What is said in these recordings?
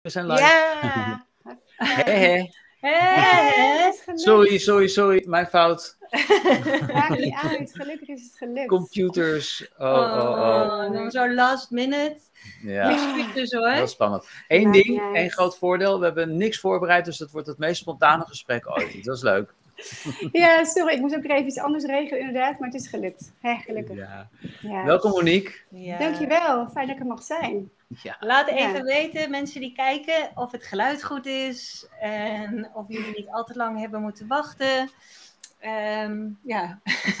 We zijn live. Ja. Hé. Het is gelukt. Sorry, mijn fout. Maakt niet uit, gelukkig is het gelukt. Computers. Dan zo last minute. Ja, Excuses hoor. heel spannend. Maakt Eén niet ding, uit. één groot voordeel. We hebben niks voorbereid, dus dat wordt het meest spontane gesprek ooit. Dat is leuk. Ja, sorry, ik moest ook even iets anders regelen inderdaad, maar het is gelukt. Gelukkig. Ja. Ja. Welkom Monique. Ja. Dankjewel, fijn dat ik er mag zijn. Ja. Laat even weten, mensen die kijken, of het geluid goed is. En of jullie niet al te lang hebben moeten wachten. Ja.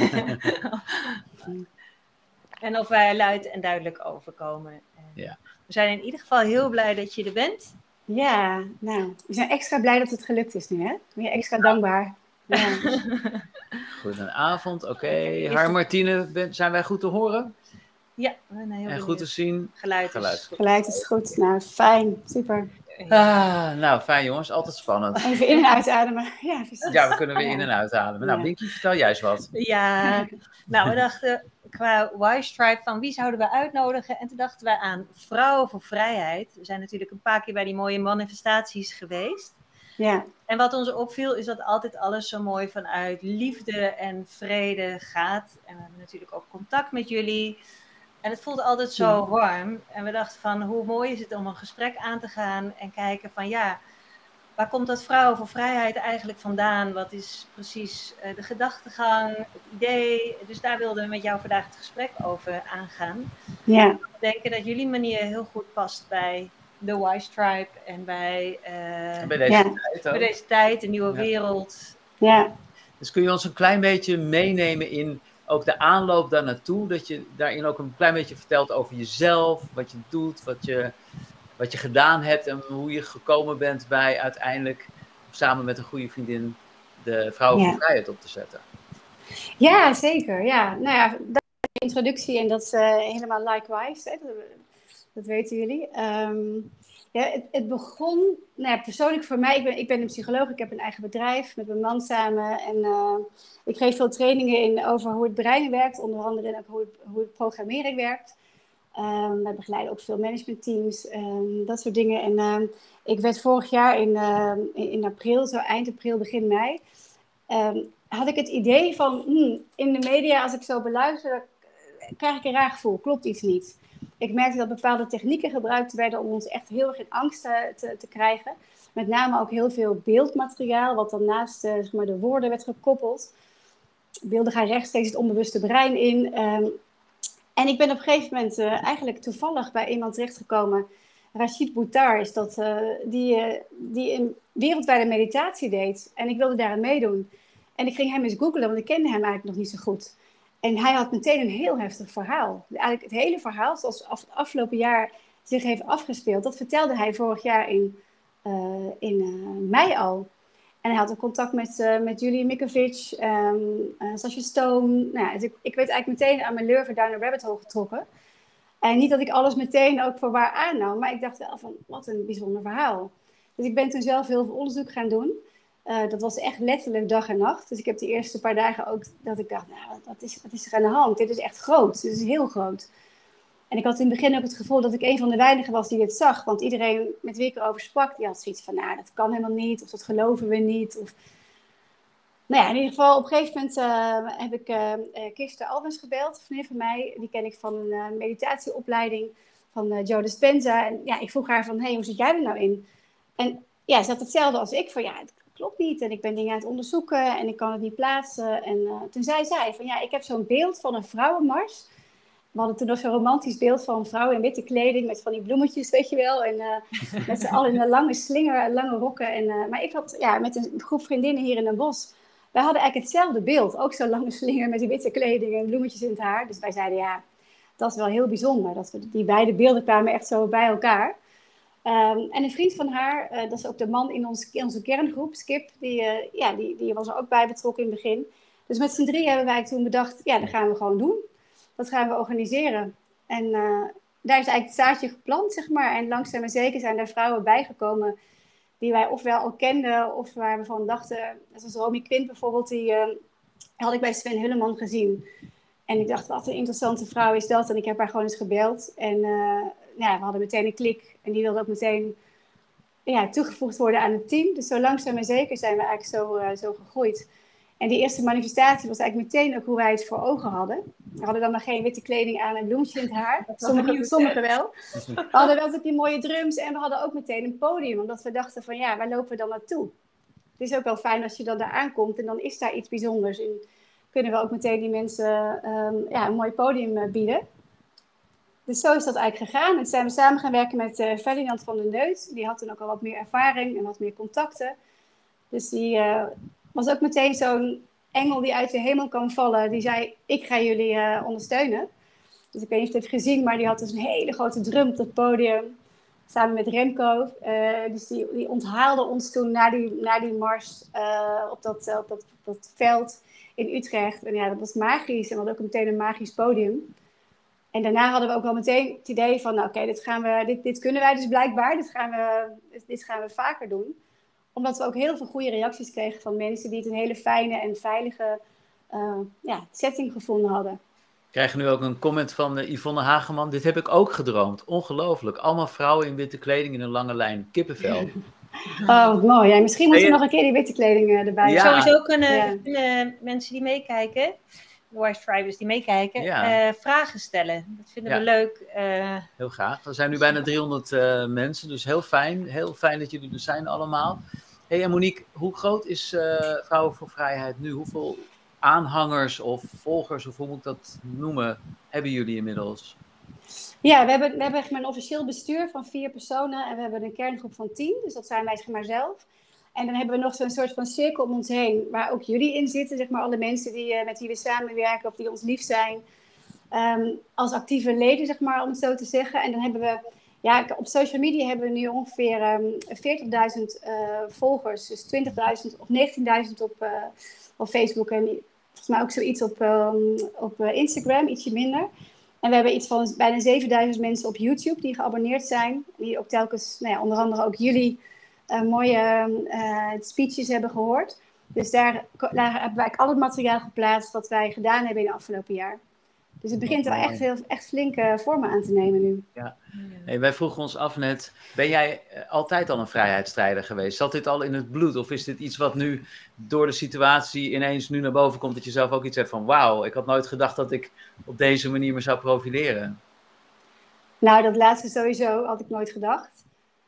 En of wij luid en duidelijk overkomen. Ja. We zijn in ieder geval heel blij dat je er bent. Ja, nou, we zijn extra blij dat het gelukt is nu, hè? Ben je extra dankbaar. Ja. Goedenavond, oké. Martine, zijn wij goed te horen? Ja, we zijn heel En benieuwd. goed te zien? Geluid is goed. Geluid is goed. Nou, fijn. Super. Nou, fijn jongens. Altijd spannend. Even in en uitademen. Ja, precies. Ja, we kunnen weer in- en uitademen. Nou, Ja. Binky, vertel jij eens wat. Ja, nou we dachten qua Y-Stripe van wie zouden we uitnodigen? En toen dachten we aan Vrouwen voor Vrijheid. We zijn natuurlijk een paar keer bij die mooie manifestaties geweest. Ja. En wat ons opviel is dat altijd alles zo mooi vanuit liefde en vrede gaat. En we hebben natuurlijk ook contact met jullie. En het voelt altijd zo warm. En we dachten van hoe mooi is het om een gesprek aan te gaan en kijken van ja, waar komt dat Vrouwen voor Vrijheid eigenlijk vandaan? Wat is precies de gedachtegang, het idee? Dus daar wilden we met jou vandaag het gesprek over aangaan. Ja. We denken dat jullie manier heel goed past bij de Y-Stripe en bij deze tijd, de nieuwe wereld. Ja. Dus kun je ons een klein beetje meenemen in ook de aanloop daar naartoe? Dat je daarin ook een klein beetje vertelt over jezelf, wat je doet, wat je gedaan hebt en hoe je gekomen bent bij uiteindelijk samen met een goede vriendin de Vrouwen voor Vrijheid op te zetten. Ja, zeker. Ja. Nou ja, dat is de introductie en dat is helemaal likewise. Hè? Dat weten jullie. Ja, het begon, nou ja, persoonlijk voor mij, ik ben een psycholoog, ik heb een eigen bedrijf met mijn man samen en ik geef veel trainingen over hoe het brein werkt, onder andere en ook hoe het programmering werkt. Wij begeleiden ook veel managementteams, dat soort dingen. En ik werd vorig jaar in april, zo eind april, begin mei, had ik het idee van, in de media, als ik zo beluister, krijg ik een raar gevoel, klopt iets niet. Ik merkte dat bepaalde technieken gebruikt werden om ons echt heel erg in angst te krijgen. Met name ook heel veel beeldmateriaal, wat dan naast zeg maar de woorden werd gekoppeld. Beelden gaan rechtstreeks het onbewuste brein in. En ik ben op een gegeven moment eigenlijk toevallig bij iemand terechtgekomen. Rashid Buttar is dat, die een wereldwijde meditatie deed. En ik wilde daar aan meedoen. En ik ging hem eens googlen, want ik kende hem eigenlijk nog niet zo goed. En hij had meteen een heel heftig verhaal. Eigenlijk het hele verhaal, zoals het afgelopen jaar zich heeft afgespeeld, dat vertelde hij vorig jaar in mei al. En hij had een contact met Julie Mikovic, Sasha Stone. Nou, dus ik werd eigenlijk meteen aan mijn lurven down the rabbit hole getrokken. En niet dat ik alles meteen ook voor waar aannam, maar ik dacht wel van, wat een bijzonder verhaal. Dus ik ben toen zelf heel veel onderzoek gaan doen. Dat was echt letterlijk dag en nacht. Dus ik heb die eerste paar dagen ook dat ik dacht, nou, wat is er aan de hand? Dit is echt groot. Dit is heel groot. En ik had in het begin ook het gevoel dat ik een van de weinigen was die dit zag. Want iedereen met wie ik erover sprak, die had zoiets van, nou, dat kan helemaal niet. Of dat geloven we niet. Of... Nou ja, in ieder geval, op een gegeven moment heb ik Kirsten Albens gebeld. Een vriendin van mij, die ken ik van een meditatieopleiding van Joe Dispenza. En ja, ik vroeg haar van, hey, hoe zit jij er nou in? En ja, ze had hetzelfde als ik, van ja, het klopt niet. En ik ben dingen aan het onderzoeken en ik kan het niet plaatsen. En toen zei zij van, ja, ik heb zo'n beeld van een vrouwenmars. We hadden toen nog zo'n romantisch beeld van vrouwen in witte kleding met van die bloemetjes, weet je wel. En met z'n allen in een lange slinger, lange rokken. En, maar ik had met een groep vriendinnen hier in Den Bosch, wij hadden eigenlijk hetzelfde beeld. Ook zo'n lange slinger met die witte kleding en bloemetjes in het haar. Dus wij zeiden, ja, dat is wel heel bijzonder. Dat die beide beelden kwamen echt zo bij elkaar. En een vriend van haar, dat is ook de man in onze kerngroep, Skip, die was er ook bij betrokken in het begin. Dus met z'n drie hebben wij toen bedacht, ja, dat gaan we gewoon doen. Dat gaan we organiseren. En daar is eigenlijk het zaadje geplant, zeg maar. En langzaam maar zeker zijn er vrouwen bijgekomen die wij ofwel al kenden, of waar we van dachten, zoals Romy Quint bijvoorbeeld, die had ik bij Sven Hulleman gezien. En ik dacht, wat een interessante vrouw is dat. En ik heb haar gewoon eens gebeld. En we hadden meteen een klik. En die wilde ook meteen toegevoegd worden aan het team. Dus zo langzaam en zeker zijn we eigenlijk zo gegroeid. En die eerste manifestatie was eigenlijk meteen ook hoe wij het voor ogen hadden. We hadden dan nog geen witte kleding aan en bloempje in het haar. Sommigen wel. We hadden wel die mooie drums en we hadden ook meteen een podium. Omdat we dachten van waar lopen we dan naartoe? Het is ook wel fijn als je dan daar aankomt en dan is daar iets bijzonders. En kunnen we ook meteen die mensen een mooi podium bieden. Dus zo is dat eigenlijk gegaan. En toen zijn we samen gaan werken met Ferdinand van den Neut. Die had toen ook al wat meer ervaring en wat meer contacten. Dus die was ook meteen zo'n engel die uit de hemel kwam vallen. Die zei, ik ga jullie ondersteunen. Dus ik weet niet of je het heeft gezien, maar die had dus een hele grote drum op het podium. Samen met Remco. Dus die onthaalde ons toen na die mars op dat veld in Utrecht. En dat was magisch. En we hadden ook meteen een magisch podium. En daarna hadden we ook al meteen het idee van, oké, dit kunnen wij dus blijkbaar. Dit gaan we vaker doen. Omdat we ook heel veel goede reacties kregen van mensen die het een hele fijne en veilige setting gevonden hadden. We krijgen nu ook een comment van Yvonne Hageman. Dit heb ik ook gedroomd. Ongelooflijk. Allemaal vrouwen in witte kleding in een lange lijn. Kippenvel. Oh, mooi. Ja, misschien moeten we nog een keer die witte kleding erbij. Ja. Sowieso kunnen mensen die meekijken, Wise Tribers die meekijken, vragen stellen. Dat vinden we leuk. Heel graag. Er zijn nu bijna 300 mensen, dus heel fijn. Heel fijn dat jullie er zijn allemaal. Hey, en Monique, hoe groot is Vrouwen voor Vrijheid nu? Hoeveel aanhangers of volgers, of hoe moet ik dat noemen, hebben jullie inmiddels? Ja, we hebben echt een officieel bestuur van 4 personen en we hebben een kerngroep van 10. Dus dat zijn wij maar zelf. En dan hebben we nog zo'n soort van cirkel om ons heen, waar ook jullie in zitten, zeg maar alle mensen met wie we samenwerken of die ons lief zijn. Als actieve leden, zeg maar, om het zo te zeggen. En dan hebben we, op social media hebben we nu ongeveer 40.000 volgers. Dus 20.000 of 19.000 op Facebook en volgens mij ook zoiets op Instagram, ietsje minder. En we hebben iets van bijna 7.000 mensen op YouTube die geabonneerd zijn. Die ook telkens, onder andere ook jullie mooie speeches hebben gehoord. Dus daar hebben wij al het materiaal geplaatst wat wij gedaan hebben in het afgelopen jaar. Dus het begint wel echt flinke vormen aan te nemen nu. Ja. Hey, wij vroegen ons af net, ben jij altijd al een vrijheidsstrijder geweest? Zat dit al in het bloed? Of is dit iets wat nu door de situatie ineens nu naar boven komt, dat je zelf ook iets hebt van, wauw, ik had nooit gedacht dat ik op deze manier me zou profileren? Nou, dat laatste sowieso had ik nooit gedacht.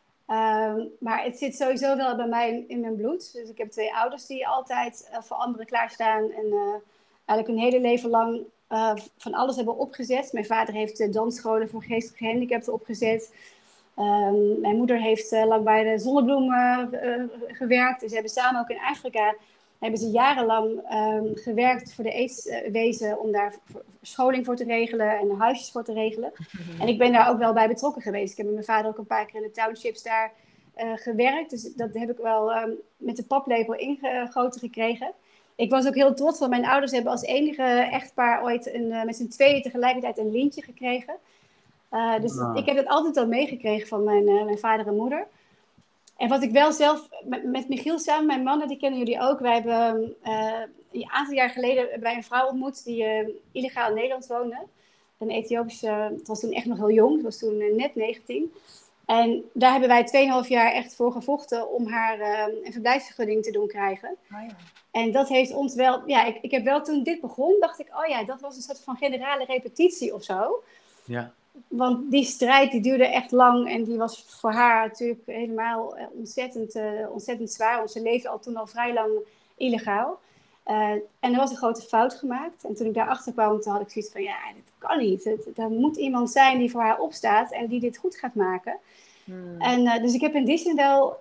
Maar het zit sowieso wel bij mij in mijn bloed. Dus ik heb 2 ouders die altijd voor anderen klaarstaan. En eigenlijk hun hele leven lang van alles hebben opgezet. Mijn vader heeft dansscholen voor geestelijke gehandicapten opgezet. Mijn moeder heeft lang bij de Zonnebloem gewerkt. En ze hebben samen ook in Afrika hebben ze jarenlang gewerkt voor de aidswezen om daar scholing voor te regelen en huisjes voor te regelen. En ik ben daar ook wel bij betrokken geweest. Ik heb met mijn vader ook een paar keer in de townships daar gewerkt. Dus dat heb ik wel met de paplepel ingegoten gekregen. Ik was ook heel trots, want mijn ouders hebben als enige echtpaar ooit met z'n tweeën tegelijkertijd een lintje gekregen. Dus ik heb het altijd al meegekregen van mijn vader en moeder. En wat ik wel zelf, met Michiel samen, mijn mannen, die kennen jullie ook. Wij hebben een aantal jaar geleden bij een vrouw ontmoet die illegaal in Nederland woonde. Een Ethiopische, het was toen echt nog heel jong, het was toen net 19. En daar hebben wij 2,5 jaar echt voor gevochten om haar een verblijfsvergunning te doen krijgen. Oh ja. En dat heeft ons wel, ik heb wel toen dit begon, dacht ik, dat was een soort van generale repetitie of zo. Ja. Want die strijd die duurde echt lang en die was voor haar natuurlijk helemaal ontzettend zwaar. Want ze leefde toen al vrij lang illegaal. En er was een grote fout gemaakt. En toen ik daarachter kwam, toen had ik zoiets van, dit kan niet. Er moet iemand zijn die voor haar opstaat en die dit goed gaat maken. En dus ik heb in die zin wel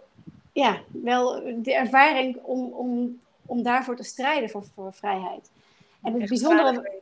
de ervaring om daarvoor te strijden voor vrijheid. En het bijzondere...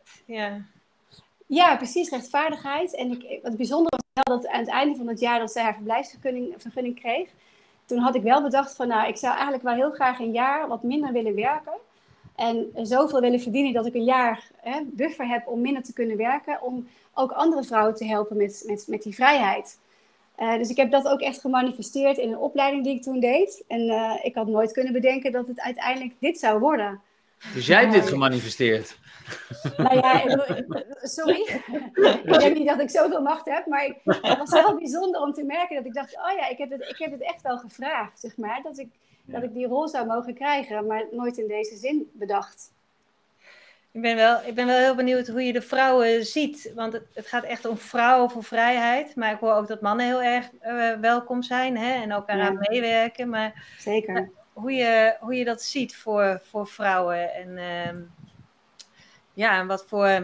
Ja, precies, rechtvaardigheid. En het bijzondere was wel dat aan het einde van het jaar dat zij haar verblijfsvergunning kreeg, toen had ik wel bedacht van, ik zou eigenlijk wel heel graag een jaar wat minder willen werken. En zoveel willen verdienen dat ik een jaar buffer heb om minder te kunnen werken, om ook andere vrouwen te helpen met die vrijheid. Dus ik heb dat ook echt gemanifesteerd in een opleiding die ik toen deed. En ik had nooit kunnen bedenken dat het uiteindelijk dit zou worden. Dus jij hebt dit gemanifesteerd. Nou ja, sorry. Ik denk niet dat ik zoveel macht heb, maar het was wel bijzonder om te merken dat ik dacht, oh ja, ik heb het echt wel gevraagd, zeg maar. Dat ik die rol zou mogen krijgen, maar nooit in deze zin bedacht. Ik ben wel heel benieuwd hoe je de vrouwen ziet. Want het gaat echt om vrouwen voor vrijheid. Maar ik hoor ook dat mannen heel erg welkom zijn. Hè? En ook eraan meewerken. Maar zeker. Hoe je dat ziet voor vrouwen. En en wat voor...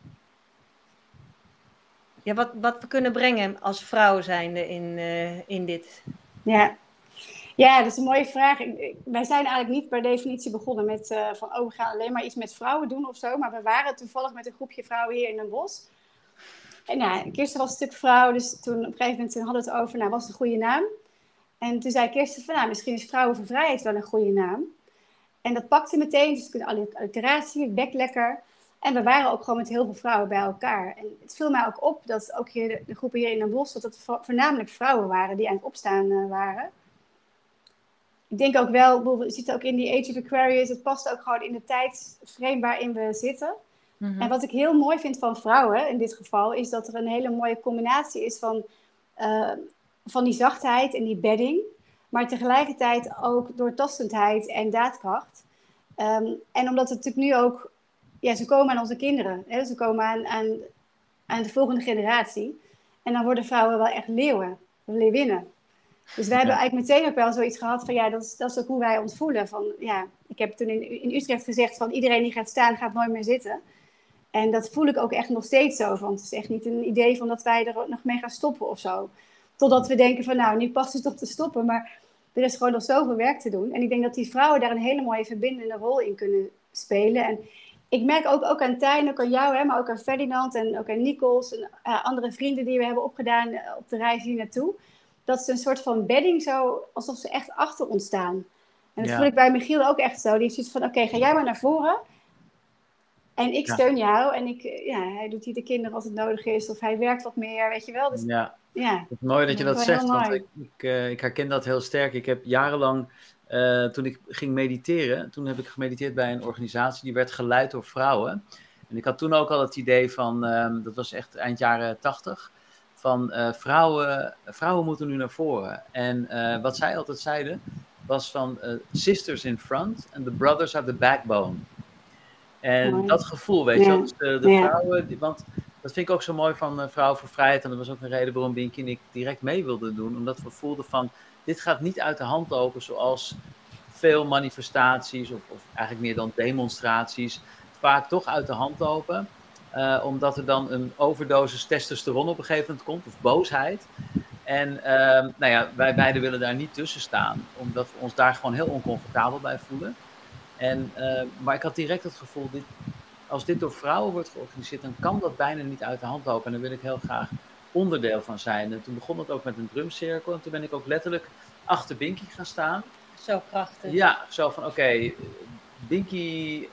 Ja, wat we kunnen brengen als vrouw zijnde in dit. Ja, dat is een mooie vraag. Wij zijn eigenlijk niet per definitie begonnen met we gaan alleen maar iets met vrouwen doen of zo. Maar we waren toevallig met een groepje vrouwen hier in Den Bosch. En ja, Kirsten was een stuk vrouw, dus toen op een gegeven moment hadden we het over, was het een goede naam? En toen zei Kirsten van, misschien is Vrouwen voor Vrijheid wel een goede naam. En dat pakte meteen, dus alliteratie, het bek lekker. En we waren ook gewoon met heel veel vrouwen bij elkaar. En het viel mij ook op dat ook hier de groepen hier in Den Bosch, dat het voornamelijk vrouwen waren die aan het opstaan waren. Ik denk ook wel, je ziet ook in die Age of Aquarius, het past ook gewoon in de tijdsframe waarin we zitten. Mm-hmm. En wat ik heel mooi vind van vrouwen in dit geval, is dat er een hele mooie combinatie is van die zachtheid en die bedding, maar tegelijkertijd ook doortastendheid en daadkracht. En omdat het natuurlijk nu ook, ze komen aan onze kinderen, hè? Ze komen aan de volgende generatie. En dan worden vrouwen wel echt leeuwinnen. Dus wij hebben eigenlijk meteen ook wel zoiets gehad van, dat is ook hoe wij ons voelen. Ik heb toen in Utrecht gezegd van, iedereen die gaat staan, gaat nooit meer zitten. En dat voel ik ook echt nog steeds zo. Want het is echt niet een idee van dat wij er nog mee gaan stoppen of zo. Totdat we denken van, nu past het toch te stoppen. Maar er is gewoon nog zoveel werk te doen. En ik denk dat die vrouwen daar een hele mooie verbindende rol in kunnen spelen. En ik merk ook aan Tijn, ook aan jou, maar ook aan Ferdinand en ook aan Nikos en andere vrienden die we hebben opgedaan op de reis hier naartoe. Dat ze een soort van bedding zo, alsof ze echt achter ons staan. En dat voel ik bij Michiel ook echt zo. Die is zoiets van, oké, ga jij maar naar voren. En ik steun jou. En hij doet hier de kinderen als het nodig is. Of hij werkt wat meer, weet je wel. Dus, het is mooi dat je dat zegt. Want ik herken dat heel sterk. Ik heb jarenlang, toen ik ging mediteren, toen heb ik gemediteerd bij een organisatie die werd geleid door vrouwen. En ik had toen ook al het idee van, dat was echt eind jaren 80... van vrouwen moeten nu naar voren. En wat zij altijd zeiden, was van sisters in front and the brothers are the backbone. En dat gevoel, weet je wel, dus de vrouwen, want dat vind ik ook zo mooi van Vrouwen voor Vrijheid. En dat was ook een reden waarom Binky en ik direct mee wilden doen. Omdat we voelden van, dit gaat niet uit de hand lopen zoals veel manifestaties, of eigenlijk meer dan demonstraties, vaak toch uit de hand lopen. Omdat er dan een overdosis testosteron op een gegeven moment komt, of boosheid. En wij beiden willen daar niet tussen staan, omdat we ons daar gewoon heel oncomfortabel bij voelen. Maar ik had direct het gevoel, als dit door vrouwen wordt georganiseerd, dan kan dat bijna niet uit de hand lopen. En daar wil ik heel graag onderdeel van zijn. En toen begon het ook met een drumcirkel. En toen ben ik ook letterlijk achter Binky gaan staan. Zo prachtig. Ja, zo van oké, Binky,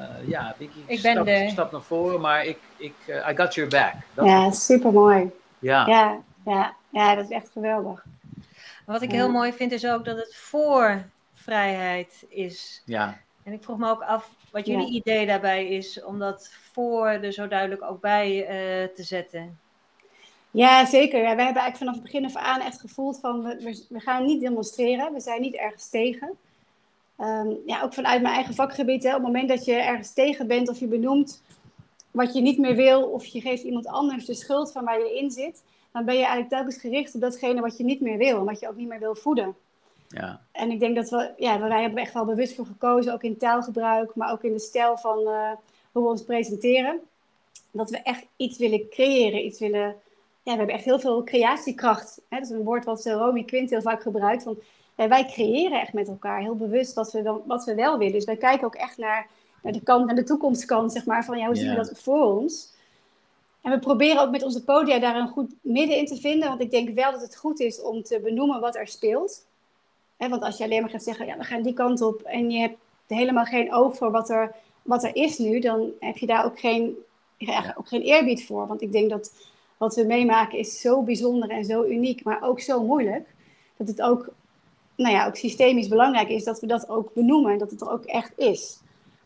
stap naar voren, maar I got your back. Supermooi. Ja, dat is echt geweldig. Wat ik heel mooi vind is ook dat het voor vrijheid is. Ja. En ik vroeg me ook af wat jullie idee daarbij is om dat voor er zo duidelijk ook bij te zetten. Ja, zeker. Ja, wij hebben eigenlijk vanaf het begin af aan echt gevoeld van we gaan niet demonstreren. We zijn niet ergens tegen. Ook vanuit mijn eigen vakgebied. Op het moment dat je ergens tegen bent of je benoemt wat je niet meer wil, of je geeft iemand anders de schuld van waar je in zit, dan ben je eigenlijk telkens gericht op datgene wat je niet meer wil en wat je ook niet meer wil voeden. Ja. En ik denk dat wij hebben echt wel bewust voor gekozen, ook in taalgebruik, maar ook in de stijl van hoe we ons presenteren. Dat we echt iets willen creëren, we hebben echt heel veel creatiekracht. Hè? Dat is een woord wat Romy Quint heel vaak gebruikt. Want wij creëren echt met elkaar heel bewust wat we wel willen. Dus wij kijken ook echt naar de toekomstkant, zeg maar, van hoe zien we dat voor ons. En we proberen ook met onze podia daar een goed midden in te vinden. Want ik denk wel dat het goed is om te benoemen wat er speelt. Want als je alleen maar gaat zeggen, we gaan die kant op en je hebt helemaal geen oog voor wat er is nu, dan heb je daar ook geen eerbied voor. Want ik denk dat wat we meemaken is zo bijzonder en zo uniek, maar ook zo moeilijk, dat het ook, ook systemisch belangrijk is dat we dat ook benoemen en dat het er ook echt is.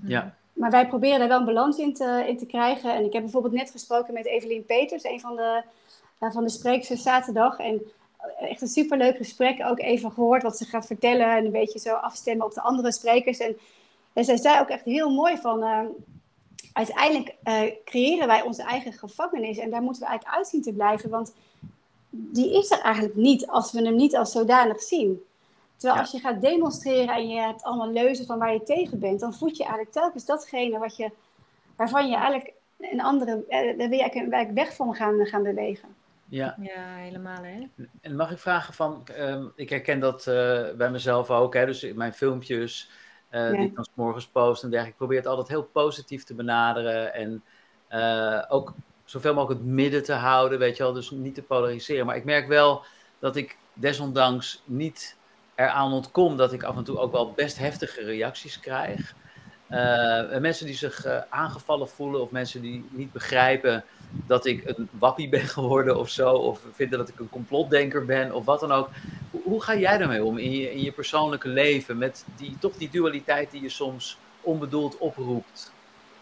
Ja. Maar wij proberen daar wel een balans in te krijgen. En ik heb bijvoorbeeld net gesproken met Evelien Peters, een van de sprekers zaterdag. En echt een superleuk gesprek. Ook even gehoord wat ze gaat vertellen. En een beetje zo afstemmen op de andere sprekers. En zij zei ook echt heel mooi van... uiteindelijk creëren wij onze eigen gevangenis. En daar moeten we eigenlijk uit zien te blijven. Want die is er eigenlijk niet als we hem niet als zodanig zien. Terwijl als je gaat demonstreren en je hebt allemaal leuzen van waar je tegen bent, dan voed je eigenlijk telkens datgene waarvan je eigenlijk een andere, daar wil je eigenlijk weg van gaan bewegen. Ja, helemaal hè. En mag ik vragen van, ik herken dat bij mezelf ook, hè, dus mijn filmpjes die ik dan 's morgens post en dergelijke, ik probeer het altijd heel positief te benaderen en ook zoveel mogelijk het midden te houden, weet je wel, dus niet te polariseren. Maar ik merk wel dat ik desondanks niet eraan ontkom dat ik af en toe ook wel best heftige reacties krijg. Mensen die zich aangevallen voelen of mensen die niet begrijpen dat ik een wappie ben geworden of zo, of vinden dat ik een complotdenker ben of wat dan ook. Hoe ga jij daarmee om in je persoonlijke leven met die dualiteit die je soms onbedoeld oproept?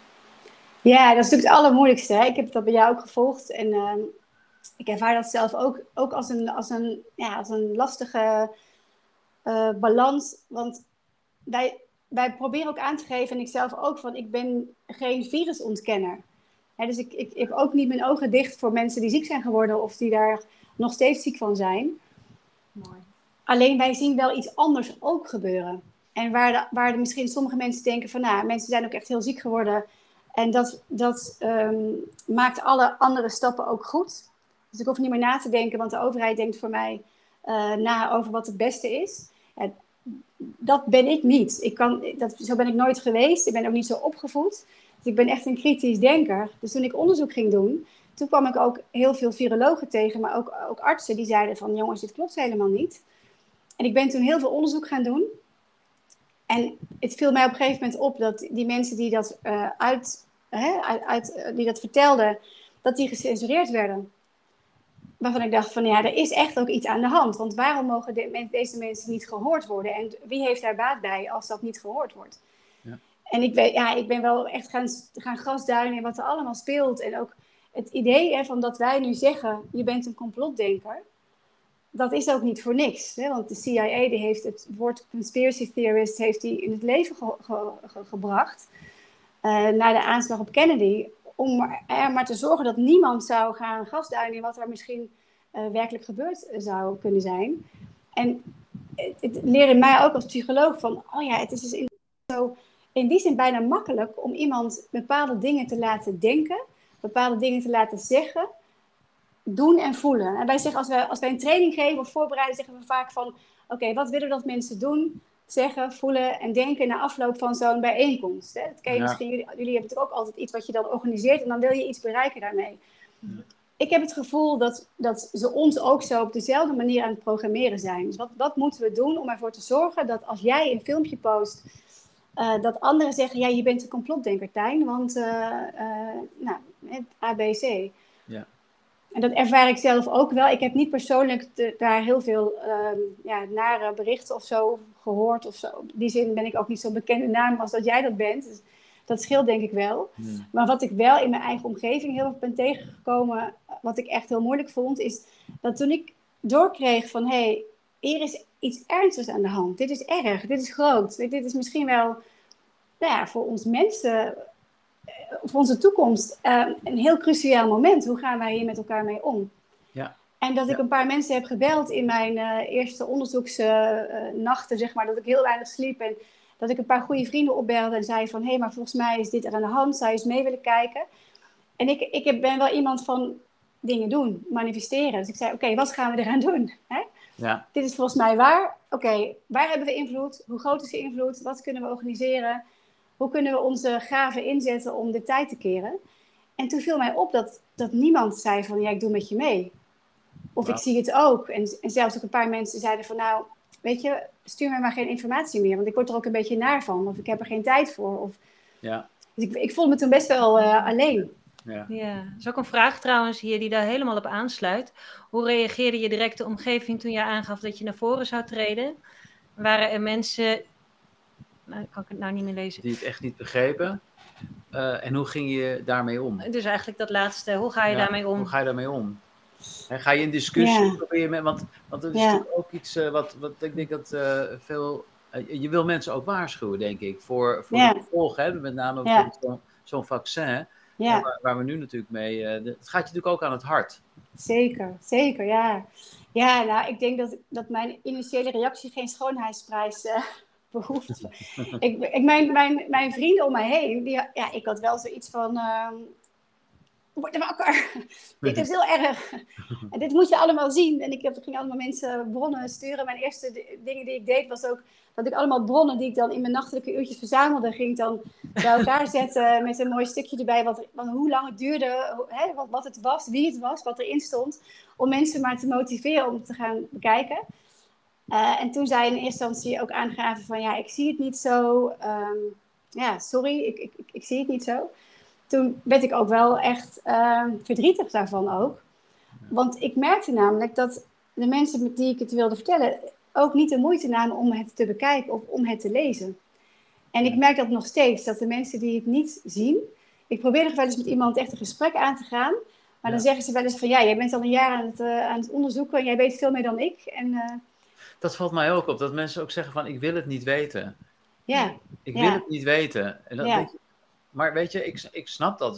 Ja, dat is natuurlijk het allermoeilijkste. Hè? Ik heb dat bij jou ook gevolgd en ik ervaar dat zelf ook als een lastige balans. Want wij proberen ook aan te geven, en ik zelf ook, van ik ben geen virusontkenner. Dus ik heb ook niet mijn ogen dicht voor mensen die ziek zijn geworden of die daar nog steeds ziek van zijn. Mooi. Alleen wij zien wel iets anders ook gebeuren. En waar misschien sommige mensen denken van, nou, mensen zijn ook echt heel ziek geworden. En dat maakt alle andere stappen ook goed. Dus ik hoef niet meer na te denken, want de overheid denkt voor mij na over wat het beste is. Ja, dat ben ik niet. Zo ben ik nooit geweest. Ik ben ook niet zo opgevoed. Dus ik ben echt een kritisch denker. Dus toen ik onderzoek ging doen, toen kwam ik ook heel veel virologen tegen, maar ook artsen die zeiden van, jongens, dit klopt helemaal niet. En ik ben toen heel veel onderzoek gaan doen. En het viel mij op een gegeven moment op dat die mensen die dat, die dat vertelden, dat die gecensureerd werden. Waarvan ik dacht van, ja, er is echt ook iets aan de hand. Want waarom mogen deze mensen niet gehoord worden? En wie heeft daar baat bij als dat niet gehoord wordt? Ja. En ik ben wel echt gaan grasduinen in wat er allemaal speelt. En ook het idee van dat wij nu zeggen, je bent een complotdenker. Dat is ook niet voor niks. Hè? Want de CIA die heeft het woord conspiracy theorist heeft die in het leven gebracht. Na de aanslag op Kennedy. Om er maar te zorgen dat niemand zou gaan grasduinen in wat er misschien werkelijk gebeurd zou kunnen zijn. En het leerde mij ook als psycholoog van, oh ja, het is dus in die zin bijna makkelijk om iemand bepaalde dingen te laten denken, bepaalde dingen te laten zeggen, doen en voelen. En wij zeggen, als wij een training geven of voorbereiden, zeggen we vaak van, oké, wat willen we dat mensen doen, zeggen, voelen en denken na afloop van zo'n bijeenkomst. Hè? Dat ken je misschien, jullie hebben natuurlijk ook altijd iets wat je dan organiseert en dan wil je iets bereiken daarmee. Ja. Ik heb het gevoel dat ze ons ook zo op dezelfde manier aan het programmeren zijn. Dus wat moeten we doen om ervoor te zorgen dat als jij een filmpje post, dat anderen zeggen, ja, je bent een complotdenker, Tijn, want ABC. Ja. En dat ervaar ik zelf ook wel. Ik heb niet persoonlijk daar heel veel nare berichten of zo gehoord of zo. In die zin ben ik ook niet zo'n bekende naam als dat jij dat bent. Dus dat scheelt denk ik wel. Hmm. Maar wat ik wel in mijn eigen omgeving heel erg ben tegengekomen, wat ik echt heel moeilijk vond, is dat toen ik doorkreeg van, hé, hier is iets ernstigs aan de hand. Dit is erg, dit is groot. Dit is misschien wel voor ons mensen, voor onze toekomst, een heel cruciaal moment. Hoe gaan wij hier met elkaar mee om? Ja. En dat ik een paar mensen heb gebeld in mijn eerste onderzoeksnachten, zeg maar, dat ik heel weinig sliep. En dat ik een paar goede vrienden opbelde en zei van, hé, maar volgens mij is dit er aan de hand. Zou je eens mee willen kijken? En ik ben wel iemand van dingen doen, manifesteren. Dus ik zei, oké, wat gaan we eraan doen? Hè? Ja. Dit is volgens mij waar. Oké, waar hebben we invloed? Hoe groot is de invloed? Wat kunnen we organiseren? Hoe kunnen we onze gaven inzetten om de tijd te keren? En toen viel mij op dat niemand zei van, ja, ik doe met je mee. Of ik zie het ook. En zelfs ook een paar mensen zeiden van, nou, weet je, stuur mij maar geen informatie meer. Want ik word er ook een beetje naar van. Of ik heb er geen tijd voor. Of... Ja. Dus ik voelde me toen best wel alleen. Ja. Dat is ook een vraag trouwens hier die daar helemaal op aansluit. Hoe reageerde je directe omgeving toen je aangaf dat je naar voren zou treden? Waren er mensen nou kan ik het nou niet meer lezen. Die het echt niet begrepen. En hoe ging je daarmee om? Dus eigenlijk dat laatste, hoe ga je daarmee om? Hoe ga je daarmee om? En ga je in discussie? Ja. Probeer je want dat is natuurlijk ook iets wat ik denk dat veel... je wil mensen ook waarschuwen, denk ik, voor de gevolgen. Hè? Met name bijvoorbeeld zo'n vaccin. Waar we nu natuurlijk mee... het gaat je natuurlijk ook aan het hart. Zeker, ja. Ja, nou, ik denk dat mijn initiële reactie geen schoonheidsprijs behoeft. Mijn vrienden om mij heen, ik had wel zoiets van... word er wakker. Dit is heel erg. En dit moet je allemaal zien. En ik ging allemaal mensen bronnen sturen. Mijn eerste dingen die ik deed was ook dat ik allemaal bronnen die ik dan in mijn nachtelijke uurtjes verzamelde, ging ik dan bij elkaar zetten met een mooi stukje erbij van hoe lang het duurde, wat het was, wie het was, wat erin stond, om mensen maar te motiveren om te gaan bekijken. En toen zij in eerste instantie ook aangaven van ik zie het niet zo. Sorry, ik zie het niet zo. Toen werd ik ook wel echt verdrietig daarvan ook. Want ik merkte namelijk dat de mensen met die ik het wilde vertellen ook niet de moeite namen om het te bekijken of om het te lezen. En ik merk dat nog steeds, dat de mensen die het niet zien... Ik probeer nog wel eens met iemand echt een gesprek aan te gaan. Maar dan zeggen ze wel eens van jij bent al een jaar aan het onderzoeken en jij weet veel meer dan ik. En, dat valt mij ook op, dat mensen ook zeggen van ik wil het niet weten. Ja. Ik wil het niet weten. En dat maar weet je, ik snap dat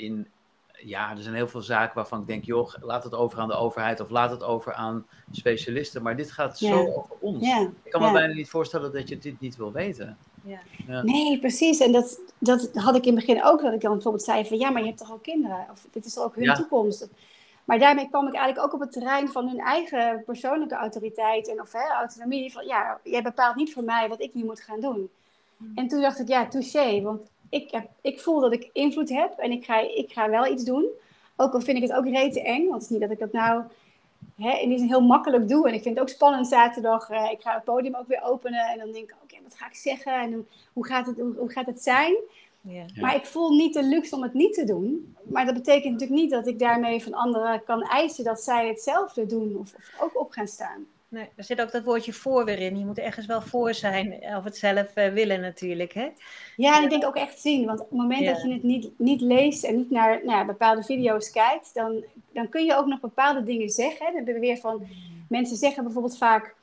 er zijn heel veel zaken waarvan ik denk, joh, laat het over aan de overheid of laat het over aan specialisten. Maar dit gaat zo over ons. Ik kan me bijna niet voorstellen dat je dit niet wil weten. Ja. Nee, precies. En dat had ik in het begin ook, dat ik dan bijvoorbeeld zei van maar je hebt toch ook kinderen? Of dit is toch ook hun toekomst? Maar daarmee kwam ik eigenlijk ook op het terrein van hun eigen persoonlijke autoriteit en autonomie. Van jij bepaalt niet voor mij wat ik nu moet gaan doen. En toen dacht ik, touché, want ik voel dat ik invloed heb en ik ga wel iets doen. Ook al vind ik het ook rete eng, want het is niet dat ik dat nou in die zin heel makkelijk doe. En ik vind het ook spannend zaterdag. Ik ga het podium ook weer openen en dan denk ik, oké, wat ga ik zeggen? En hoe gaat het zijn? Ja. Maar ik voel niet de luxe om het niet te doen. Maar dat betekent natuurlijk niet dat ik daarmee van anderen kan eisen dat zij hetzelfde doen of ook op gaan staan. Nee, er zit ook dat woordje voor weer in. Je moet ergens wel voor zijn of het zelf willen natuurlijk. Hè? Ja, en ik denk ook echt zien. Want op het moment dat je het niet leest en niet naar bepaalde video's kijkt, dan kun je ook nog bepaalde dingen zeggen. Dan hebben we weer van, mensen zeggen bijvoorbeeld vaak,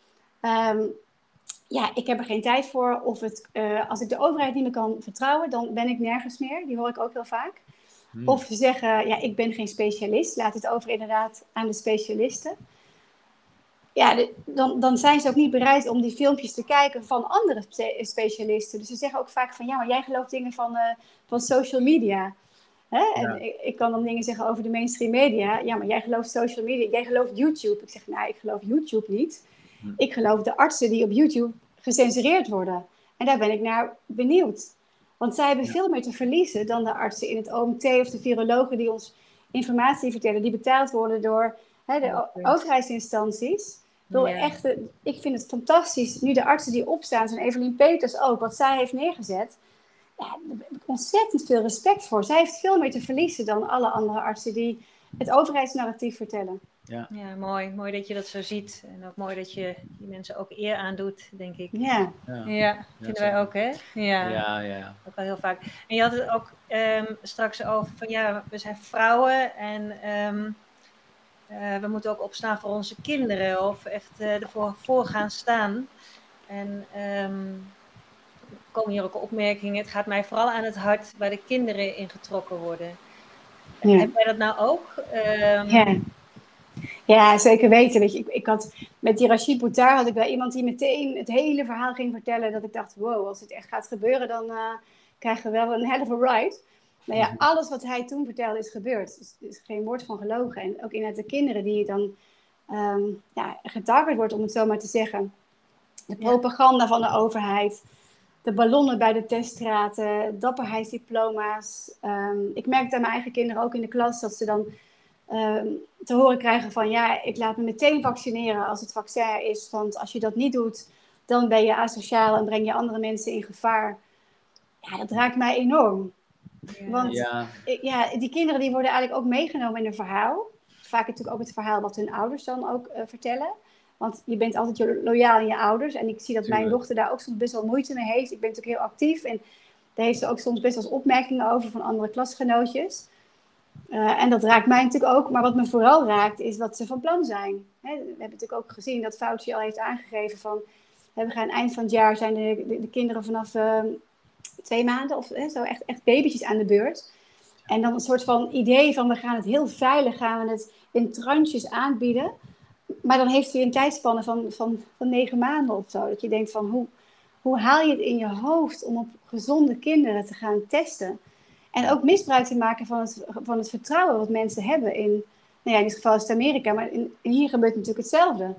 ik heb er geen tijd voor. Of als ik de overheid niet meer kan vertrouwen, dan ben ik nergens meer. Die hoor ik ook heel vaak. Of ze zeggen, ik ben geen specialist. Laat het over inderdaad aan de specialisten. Ja, dan zijn ze ook niet bereid om die filmpjes te kijken van andere specialisten. Dus ze zeggen ook vaak van, maar jij gelooft dingen van social media. Hè? Ja. En ik kan dan dingen zeggen over de mainstream media. Ja, maar jij gelooft social media, jij gelooft YouTube. Ik zeg, ik geloof YouTube niet. Ik geloof de artsen die op YouTube gecensureerd worden. En daar ben ik naar benieuwd. Want zij hebben veel meer te verliezen dan de artsen in het OMT of de virologen die ons informatie vertellen, die betaald worden door de overheidsinstanties. Ik vind het fantastisch, nu de artsen die opstaan, zo'n Evelien Peters ook, wat zij heeft neergezet. Ja, daar heb ik ontzettend veel respect voor. Zij heeft veel meer te verliezen dan alle andere artsen die het overheidsnarratief vertellen. Ja, mooi dat je dat zo ziet. En ook mooi dat je die mensen ook eer aandoet, denk ik. Ja, vinden wij ook, hè? Ja. Ook al heel vaak. En je had het ook straks over van, we zijn vrouwen en we moeten ook opstaan voor onze kinderen of echt ervoor gaan staan. En komen hier ook opmerkingen. Het gaat mij vooral aan het hart waar de kinderen in getrokken worden. Heb jij dat nou ook? Ja, zeker weten. Weet je, ik had met die Rachid Boutar had ik wel iemand die meteen het hele verhaal ging vertellen. Dat ik dacht, wow, als het echt gaat gebeuren, dan krijgen we wel een hell of a ride. Maar alles wat hij toen vertelde is gebeurd. Dus er is geen woord van gelogen. En ook inderdaad de kinderen die dan getarget wordt, om het zo maar te zeggen. De propaganda van de overheid. De ballonnen bij de teststraten. Dapperheidsdiploma's. Ik merkte aan mijn eigen kinderen ook in de klas dat ze dan te horen krijgen van ik laat me meteen vaccineren als het vaccin is. Want als je dat niet doet, dan ben je asociaal en breng je andere mensen in gevaar. Ja, dat raakt mij enorm. Want die kinderen die worden eigenlijk ook meegenomen in een verhaal. Vaak natuurlijk ook het verhaal wat hun ouders dan ook vertellen. Want je bent altijd loyaal aan je ouders. En ik zie dat mijn Tuurlijk. dochter daar ook soms best wel moeite mee heeft. Ik ben natuurlijk heel actief. En daar heeft ze ook soms best wel eens opmerkingen over van andere klasgenootjes. En dat raakt mij natuurlijk ook. Maar wat me vooral raakt, is wat ze van plan zijn. Hè, we hebben natuurlijk ook gezien dat Fauci al heeft aangegeven van... we gaan eind van het jaar zijn de kinderen vanaf 2 maanden of zo echt babytjes aan de beurt. En dan een soort van idee van we gaan het heel veilig, gaan we het in transjes aanbieden. Maar dan heeft hij een tijdspanne van 9 maanden of zo. Dat je denkt van hoe haal je het in je hoofd om op gezonde kinderen te gaan testen? En ook misbruik te maken van het vertrouwen wat mensen hebben in... Nou ja, in dit geval is het Amerika, maar hier gebeurt natuurlijk hetzelfde.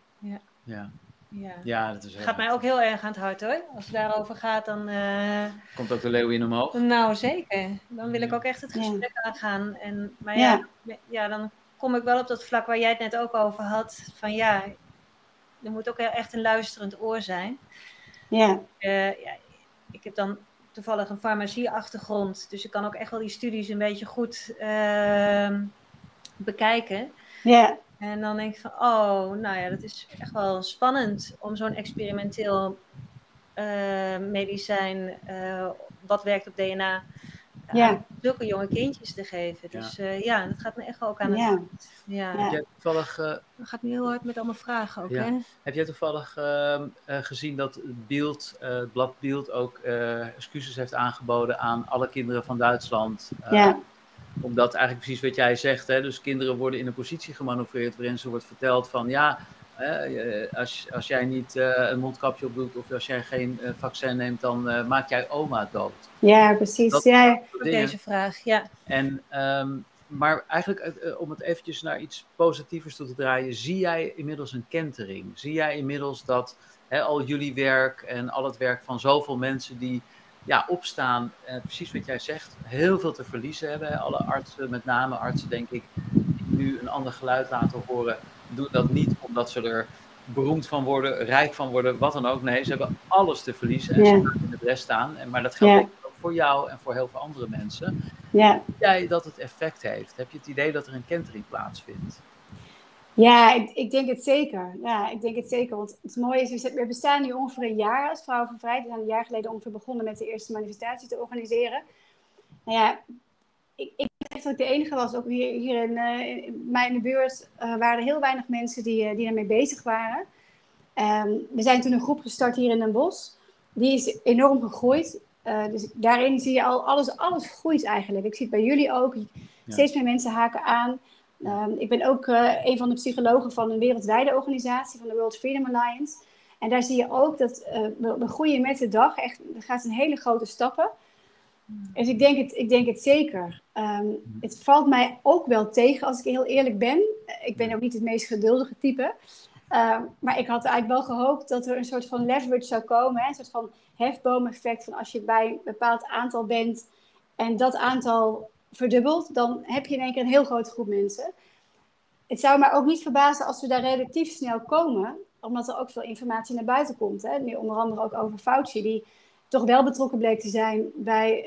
Ja, dat is gaat mij ook heel erg aan het hart hoor. Als het daarover gaat, dan... Komt ook de leeuwin omhoog? Nou, zeker. Dan wil ik ook echt het gesprek aangaan. Maar dan kom ik wel op dat vlak waar jij het net ook over had. Van er moet ook echt een luisterend oor zijn. Ja. Ik heb dan toevallig een farmacie-achtergrond. Dus ik kan ook echt wel die studies een beetje goed bekijken. Ja. En dan denk ik van, dat is echt wel spannend om zo'n experimenteel medicijn, wat werkt op DNA, aan zulke jonge kindjes te geven. Dus dat gaat me echt wel ook aan het hart. Heb jij toevallig... dat gaat me heel hard met allemaal vragen ook, hè? Heb jij toevallig gezien dat het blad Bild ook excuses heeft aangeboden aan alle kinderen van Duitsland? Omdat eigenlijk precies wat jij zegt, hè, dus kinderen worden in een positie gemanoeuvreerd waarin ze wordt verteld van als jij niet een mondkapje op doet of als jij geen vaccin neemt, dan maak jij oma dood. Ja, precies. Deze vraag, En, maar eigenlijk om het eventjes naar iets positievers toe te draaien, zie jij inmiddels een kentering? Zie jij inmiddels dat al jullie werk en al het werk van zoveel mensen die opstaan, precies wat jij zegt, heel veel te verliezen hebben. Alle artsen, met name artsen denk ik, die nu een ander geluid laten horen, doen dat niet omdat ze er beroemd van worden, rijk van worden, wat dan ook. Nee, ze hebben alles te verliezen en ze gaan in de bres staan. Maar dat geldt ook voor jou en voor heel veel andere mensen. Denk jij dat het effect heeft? Heb je het idee dat er een kentering plaatsvindt? Ja, ik denk het zeker. Ja, ik denk het zeker. Want het mooie is, we bestaan nu ongeveer een jaar als Vrouwen van Vrijheid. We zijn een jaar geleden ongeveer begonnen met de eerste manifestatie te organiseren. Nou ja, ik dacht dat ik de enige was. Ook hier in de buurt waren er heel weinig mensen die daarmee bezig waren. We zijn toen een groep gestart hier in Den Bosch. Die is enorm gegroeid. Dus daarin zie je al alles groeit eigenlijk. Ik zie het bij jullie ook. Steeds meer mensen haken aan. Ik ben ook een van de psychologen van een wereldwijde organisatie, van de World Freedom Alliance. En daar zie je ook dat we groeien met de dag. Echt, er gaat een hele grote stappen. Dus ik denk het zeker. Het valt mij ook wel tegen, als ik heel eerlijk ben. Ik ben ook niet het meest geduldige type. Maar ik had eigenlijk wel gehoopt dat er een soort van leverage zou komen. Hè? Een soort van hefboom-effect van als je bij een bepaald aantal bent en dat aantal verdubbelt, dan heb je in één keer een heel grote groep mensen. Het zou me ook niet verbazen als we daar relatief snel komen, omdat er ook veel informatie naar buiten komt. Hè? Nu onder andere ook over Fauci, die toch wel betrokken bleek te zijn bij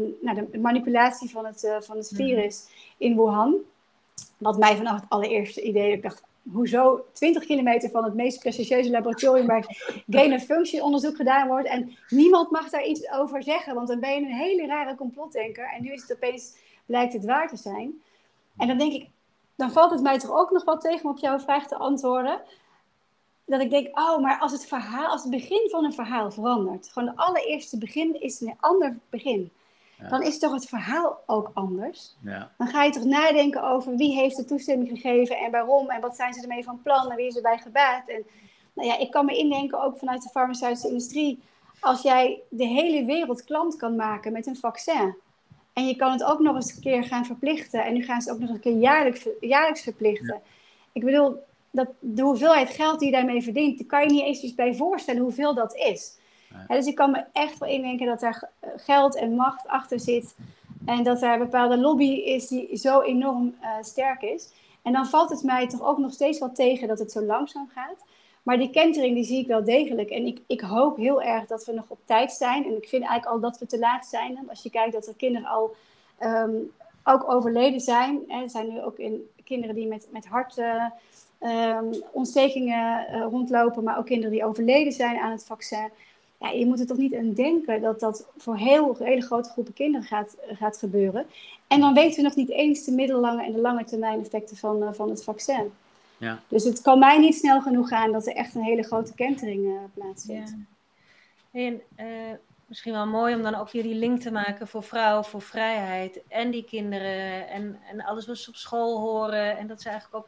de manipulatie van het virus in Wuhan. Wat mij vanaf het allereerste idee, ik dacht, hoezo 20 kilometer van het meest prestigieuze laboratorium waar gain of function onderzoek gedaan wordt en niemand mag daar iets over zeggen, want dan ben je een hele rare complotdenker en nu is het opeens, blijkt het waar te zijn. En dan denk ik, dan valt het mij toch ook nog wel tegen om op jouw vraag te antwoorden, dat ik denk, maar als het begin van een verhaal verandert, gewoon het allereerste begin is een ander begin. Dan is toch het verhaal ook anders. Dan ga je toch nadenken over wie heeft de toestemming gegeven en waarom en wat zijn ze ermee van plan en wie is erbij gebaat. En ik kan me indenken ook vanuit de farmaceutische industrie, als jij de hele wereld klant kan maken met een vaccin en je kan het ook nog eens een keer gaan verplichten en nu gaan ze het ook nog eens een keer jaarlijks verplichten. Ja. Ik bedoel, de hoeveelheid geld die je daarmee verdient, daar kan je niet eens bij voorstellen hoeveel dat is. Ja, dus ik kan me echt wel indenken dat daar geld en macht achter zit. En dat er een bepaalde lobby is die zo enorm sterk is. En dan valt het mij toch ook nog steeds wel tegen dat het zo langzaam gaat. Maar die kentering die zie ik wel degelijk. En ik hoop heel erg dat we nog op tijd zijn. En ik vind eigenlijk al dat we te laat zijn. Als je kijkt dat er kinderen al ook overleden zijn. Er zijn nu ook kinderen die met ontstekingen rondlopen, maar ook kinderen die overleden zijn aan het vaccin. Ja, je moet er toch niet aan denken dat dat voor hele grote groepen kinderen gaat gebeuren. En dan weten we nog niet eens de middellange en de lange termijn effecten van het vaccin. Ja. Dus het kan mij niet snel genoeg gaan dat er echt een hele grote kentering plaatsvindt. Ja. En misschien wel mooi om dan ook hier die link te maken voor vrouw, voor vrijheid en die kinderen en alles wat ze op school horen. En dat ze eigenlijk ook,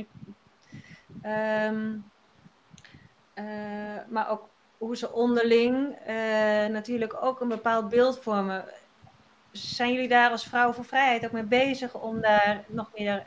maar ook hoe ze onderling natuurlijk ook een bepaald beeld vormen. Zijn jullie daar als Vrouw voor Vrijheid ook mee bezig om daar nog meer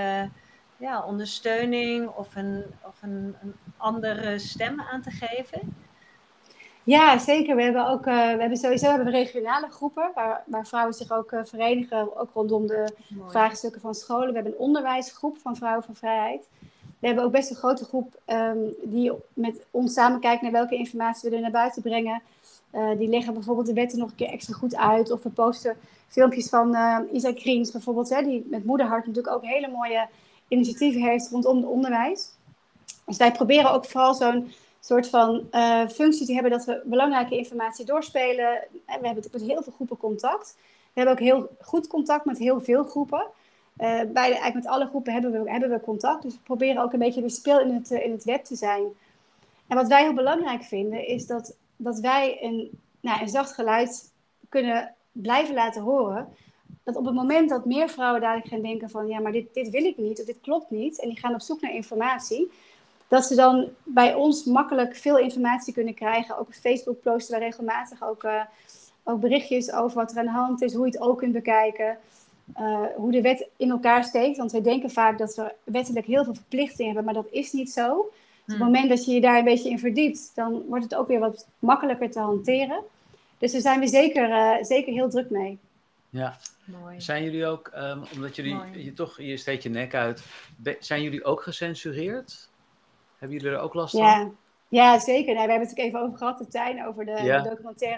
ondersteuning of een andere stem aan te geven? Ja, zeker. We hebben sowieso regionale groepen waar vrouwen zich ook verenigen, ook rondom de vraagstukken van scholen. We hebben een onderwijsgroep van Vrouwen voor Vrijheid. We hebben ook best een grote groep die met ons samen kijkt naar welke informatie we er naar buiten brengen. Die leggen bijvoorbeeld de wetten nog een keer extra goed uit. Of we posten filmpjes van Isa Kriens bijvoorbeeld, die met Moederhart natuurlijk ook hele mooie initiatieven heeft rondom het onderwijs. Dus wij proberen ook vooral zo'n soort van functie te hebben dat we belangrijke informatie doorspelen. En we hebben natuurlijk met heel veel groepen contact. We hebben ook heel goed contact met heel veel groepen. Eigenlijk met alle groepen hebben we contact. Dus we proberen ook een beetje de speel in het web te zijn. En wat wij heel belangrijk vinden is dat wij een zacht geluid kunnen blijven laten horen. Dat op het moment dat meer vrouwen dadelijk gaan denken van ja, maar dit wil ik niet of dit klopt niet. En die gaan op zoek naar informatie. Dat ze dan bij ons makkelijk veel informatie kunnen krijgen. Ook op Facebook posten we regelmatig ook berichtjes over wat er aan de hand is. Hoe je het ook kunt bekijken. Hoe de wet in elkaar steekt. Want wij denken vaak dat we wettelijk heel veel verplichtingen hebben. Maar dat is niet zo. Dus op het moment dat je je daar een beetje in verdiept. Dan wordt het ook weer wat makkelijker te hanteren. Dus daar zijn we zeker heel druk mee. Ja. Mooi. Zijn jullie ook, omdat je steekt je nek uit. Zijn jullie ook gecensureerd? Hebben jullie er ook last van? Ja, zeker. We hebben het natuurlijk even over gehad, de Tijn, over de documentaire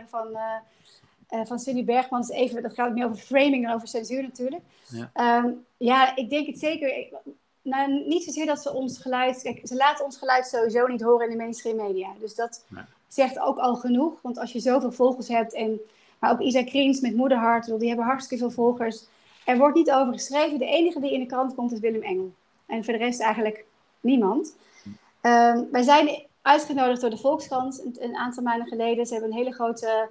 van Cindy Bergman. Dus dat gaat meer over framing dan over censuur natuurlijk. Ja, ik denk het zeker. Niet zozeer dat ze ons geluid... Kijk, ze laten ons geluid sowieso niet horen in de mainstream media. Dus dat zegt ook al genoeg. Want als je zoveel volgers hebt... Maar ook Isa Kriens met Moederhart, die hebben hartstikke veel volgers. Er wordt niet over geschreven. De enige die in de krant komt is Willem Engel. En voor de rest eigenlijk niemand. Wij zijn uitgenodigd door de Volkskrant een aantal maanden geleden. Ze hebben een hele grote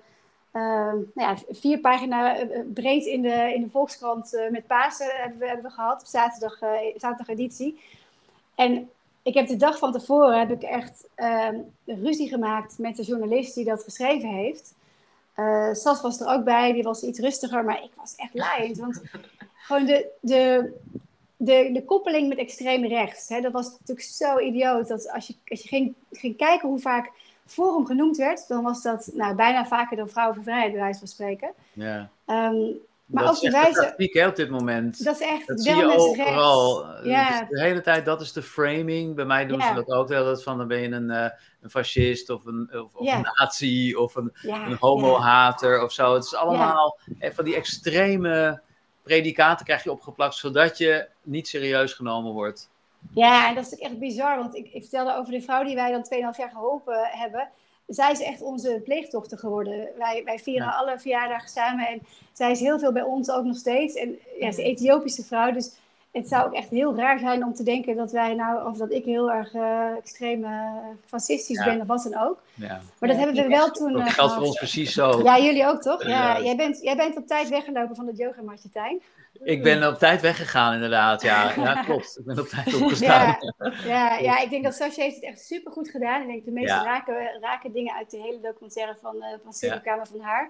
4 pagina breed in de Volkskrant met Pasen hebben we gehad. Op zaterdag editie. En ik heb de dag van tevoren echt ruzie gemaakt met de journalist die dat geschreven heeft. Sas was er ook bij, die was iets rustiger, maar ik was echt laaiend. Want gewoon de koppeling met extreem rechts, dat was natuurlijk zo idioot. Dat als je ging kijken hoe vaak Forum genoemd werd, dan was dat bijna vaker dan Vrouwen voor Vrijheid, bij wijze van spreken. Ja. Maar dat ook is echt de tactiek op dit moment. Dat is echt dat zie je overal. Ja. Dus de hele tijd, dat is de framing. Bij mij doen ze dat ook wel. Dat van, dan ben je een fascist of een nazi of een homo-hater of zo. Het is allemaal van die extreme predicaten krijg je opgeplakt, zodat je niet serieus genomen wordt. Ja, en dat is natuurlijk echt bizar. Want ik vertelde over de vrouw die wij dan 2,5 jaar geholpen hebben. Zij is echt onze pleegdochter geworden. Wij vieren alle verjaardagen samen. En zij is heel veel bij ons ook nog steeds. En ze is een Ethiopische vrouw. Dus het zou ook echt heel raar zijn om te denken dat of dat ik heel erg extreem fascistisch ben of wat dan ook. Ja. Maar dat hebben we wel toen dat geldt voor ons precies zo. Ja, jullie ook toch? Ja. Jij bent op tijd weggelopen van het yogamatje, Tijn. Ik ben op tijd weggegaan inderdaad, ja klopt. Ik ben op tijd opgestaan. Ja, ik denk dat Sascha heeft het echt supergoed gedaan. Ik denk de meest rake dingen uit de hele documentaire van Siddelkamer van haar.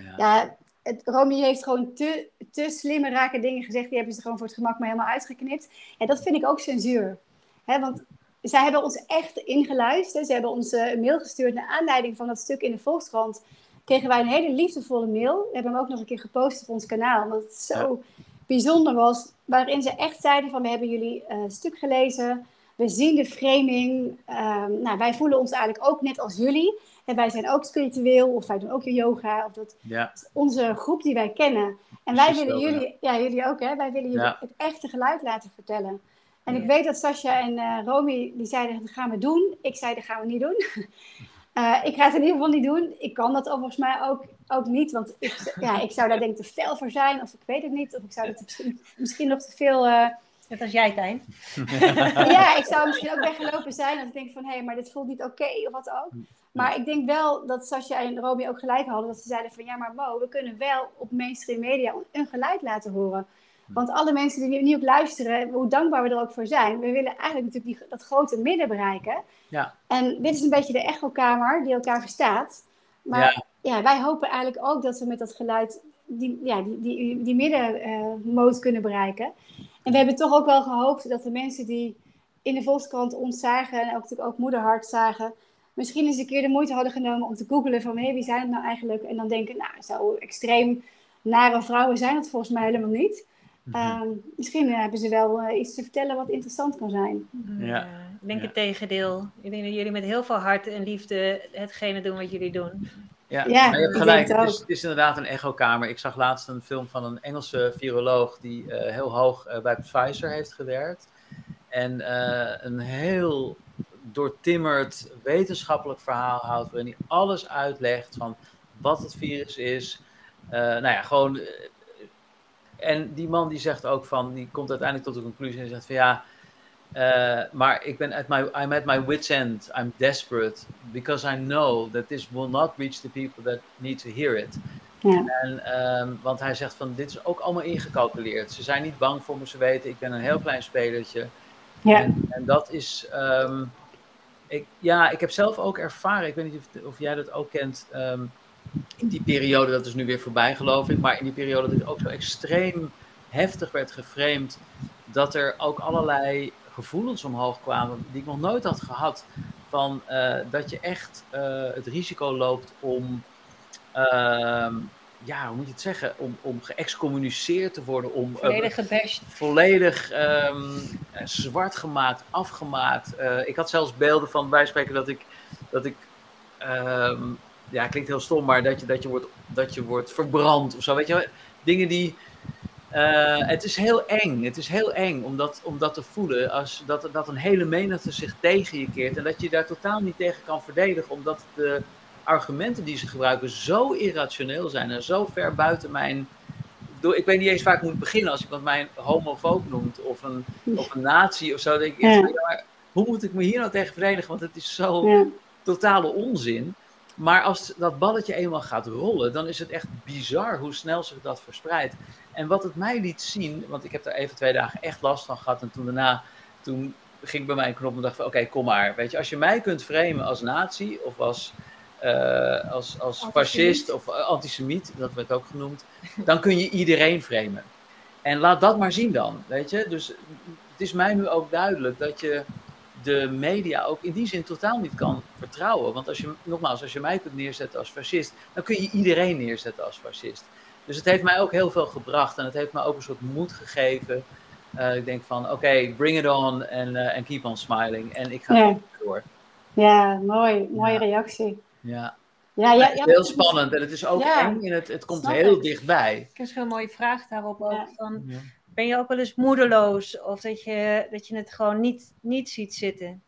Romy heeft gewoon te slimme rake dingen gezegd. Die hebben ze gewoon voor het gemak maar helemaal uitgeknipt. En dat vind ik ook censuur. Want zij hebben ons echt ingeluisterd. Ze hebben ons een mail gestuurd naar aanleiding van dat stuk in de Volkskrant. Kregen wij een hele liefdevolle mail. We hebben hem ook nog een keer gepost op ons kanaal. Omdat het zo bijzonder was. Waarin ze echt zeiden van, we hebben jullie stuk gelezen. We zien de framing. Wij voelen ons eigenlijk ook net als jullie. En wij zijn ook spiritueel. Of wij doen ook yoga. Dat is onze groep die wij kennen. En wij willen jullie ook, wij willen jullie het echte geluid laten vertellen. En ik weet dat Sascha en Romy, die zeiden, dat gaan we doen. Ik zei, dat gaan we niet doen. Ik ga het in ieder geval niet doen. Ik kan dat volgens mij ook niet. Want ik zou daar denk ik te fel voor zijn. Of ik weet het niet. Of ik zou het misschien nog te veel... Net als jij, Tijn. Ja, ik zou misschien ook weggelopen zijn. Dat ik denk van, hé, maar dit voelt niet oké, of wat ook. Maar ik denk wel dat Sascha en Romy ook gelijk hadden. Dat ze zeiden van, ja, maar Mo, we kunnen wel op mainstream media een geluid laten horen. Want alle mensen die nu ook luisteren, hoe dankbaar we er ook voor zijn. We willen eigenlijk natuurlijk dat grote midden bereiken. Ja. En dit is een beetje de echokamer die elkaar verstaat. Maar wij hopen eigenlijk ook dat we met dat geluid die middenmoot kunnen bereiken. En we hebben toch ook wel gehoopt dat de mensen die in de Volkskrant ons zagen, en ook natuurlijk ook Moederhart zagen, misschien eens een keer de moeite hadden genomen om te googlen van, wie zijn het nou eigenlijk? En dan denken, nou, zo extreem nare vrouwen zijn het volgens mij helemaal niet. Misschien hebben ze wel iets te vertellen wat interessant kan zijn. Ja. Ik denk het tegendeel. Ik denk dat jullie met heel veel hart en liefde hetgene doen wat jullie doen. Ja, maar je hebt gelijk. Het is inderdaad een echokamer. Ik zag laatst een film van een Engelse viroloog die heel hoog bij Pfizer heeft gewerkt. En een heel doortimmerd wetenschappelijk verhaal houdt waarin hij alles uitlegt van wat het virus is. Gewoon... En die man die zegt ook van, die komt uiteindelijk tot de conclusie en zegt van maar I'm at my wit's end. I'm desperate because I know that this will not reach the people that need to hear it. Ja. Want hij zegt van, dit is ook allemaal ingecalculeerd. Ze zijn niet bang voor me, ze weten, ik ben een heel klein spelertje. Ja. En dat is... ik heb zelf ook ervaren, ik weet niet of jij dat ook kent... in die periode, dat is nu weer voorbij geloof ik, maar in die periode dat het ook zo extreem heftig werd geframed, dat er ook allerlei gevoelens omhoog kwamen die ik nog nooit had gehad, van dat je echt het risico loopt om, hoe moet je het zeggen, om geëxcommuniceerd te worden, om volledig gebashed. Volledig zwart gemaakt, afgemaakt. Ik had zelfs beelden van bijspreken dat ik klinkt heel stom, maar dat je wordt verbrand of zo. Weet je, dingen die... het is heel eng. Het is heel eng om dat te voelen. Als dat een hele menigte zich tegen je keert. En dat je daar totaal niet tegen kan verdedigen. Omdat de argumenten die ze gebruiken zo irrationeel zijn. En zo ver buiten mijn... Ik weet niet eens waar ik moet beginnen. Als iemand mij een homofoob noemt. Of een nazi of zo. Dan denk ik, maar hoe moet ik me hier nou tegen verdedigen? Want het is zo totale onzin. Maar als dat balletje eenmaal gaat rollen, dan is het echt bizar hoe snel zich dat verspreidt. En wat het mij liet zien, want ik heb daar even 2 dagen echt last van gehad. En toen ging ik bij mij een knop en dacht van oké, kom maar. Weet je, als je mij kunt framen als nazi of als fascist of antisemiet, dat werd ook genoemd, dan kun je iedereen framen. En laat dat maar zien dan, weet je. Dus het is mij nu ook duidelijk dat je de media ook in die zin totaal niet kan vertrouwen. Want als je mij kunt neerzetten als fascist, dan kun je iedereen neerzetten als fascist. Dus het heeft mij ook heel veel gebracht en het heeft mij ook een soort moed gegeven. Ik denk van oké, bring it on en keep on smiling. En ik ga door. Ja, mooie reactie. Ja. Het is heel spannend en het is ook eng en het komt heel dichtbij. Ik heb een mooie vraag daarop ook. Ben je ook wel eens moedeloos of dat je het gewoon niet ziet zitten?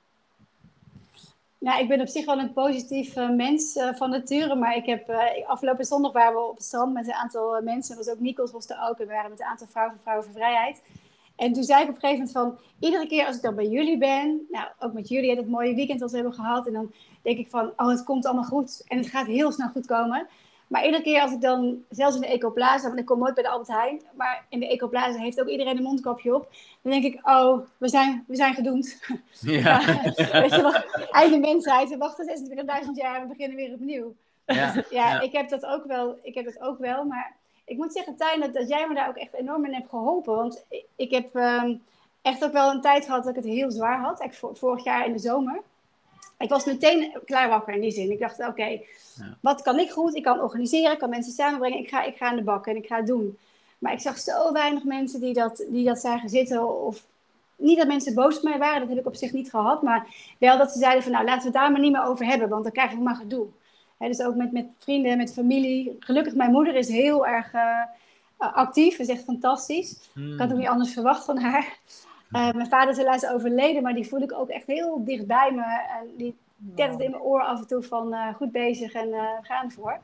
Nou, ik ben op zich wel een positief mens van nature, maar ik heb afgelopen zondag waren we op het strand met een aantal mensen, dat was ook Nikos was er ook, en we waren met een aantal vrouwen voor vrijheid. En toen zei ik op een gegeven moment van, iedere keer als ik dan bij jullie ben, nou ook met jullie, dat mooie weekend dat we hebben gehad, en dan denk ik van, het komt allemaal goed en het gaat heel snel goed komen. Maar iedere keer als ik dan, zelfs in de Ecoplaza, want ik kom nooit bij de Albert Heijn, maar in de Ecoplaza heeft ook iedereen een mondkapje op. Dan denk ik, we zijn gedoemd. Ja. Weet je wel, einde mensheid, we wachten 26.000 jaar en we beginnen weer opnieuw. Ja. Ik heb dat ook wel, maar ik moet zeggen, Tijn, dat jij me daar ook echt enorm in hebt geholpen. Want ik heb echt ook wel een tijd gehad dat ik het heel zwaar had. Vorig jaar in de zomer. Ik was meteen klaar wakker in die zin. Ik dacht, oké, wat kan ik goed? Ik kan organiseren, ik kan mensen samenbrengen. Ik ga aan de bak en ik ga het doen. Maar ik zag zo weinig mensen die dat zagen zitten. Of niet dat mensen boos op mij waren, dat heb ik op zich niet gehad. Maar wel dat ze zeiden van, nou, laten we het daar maar niet meer over hebben. Want dan krijgen we maar gedoe. Dus ook met vrienden, met familie. Gelukkig, mijn moeder is heel erg actief. Dat is echt fantastisch. Ik had ook niet anders verwacht van haar. Mijn vader is helaas overleden, maar die voel ik ook echt heel dicht bij me. En die tettert in mijn oor af en toe van goed bezig en gaan ervoor.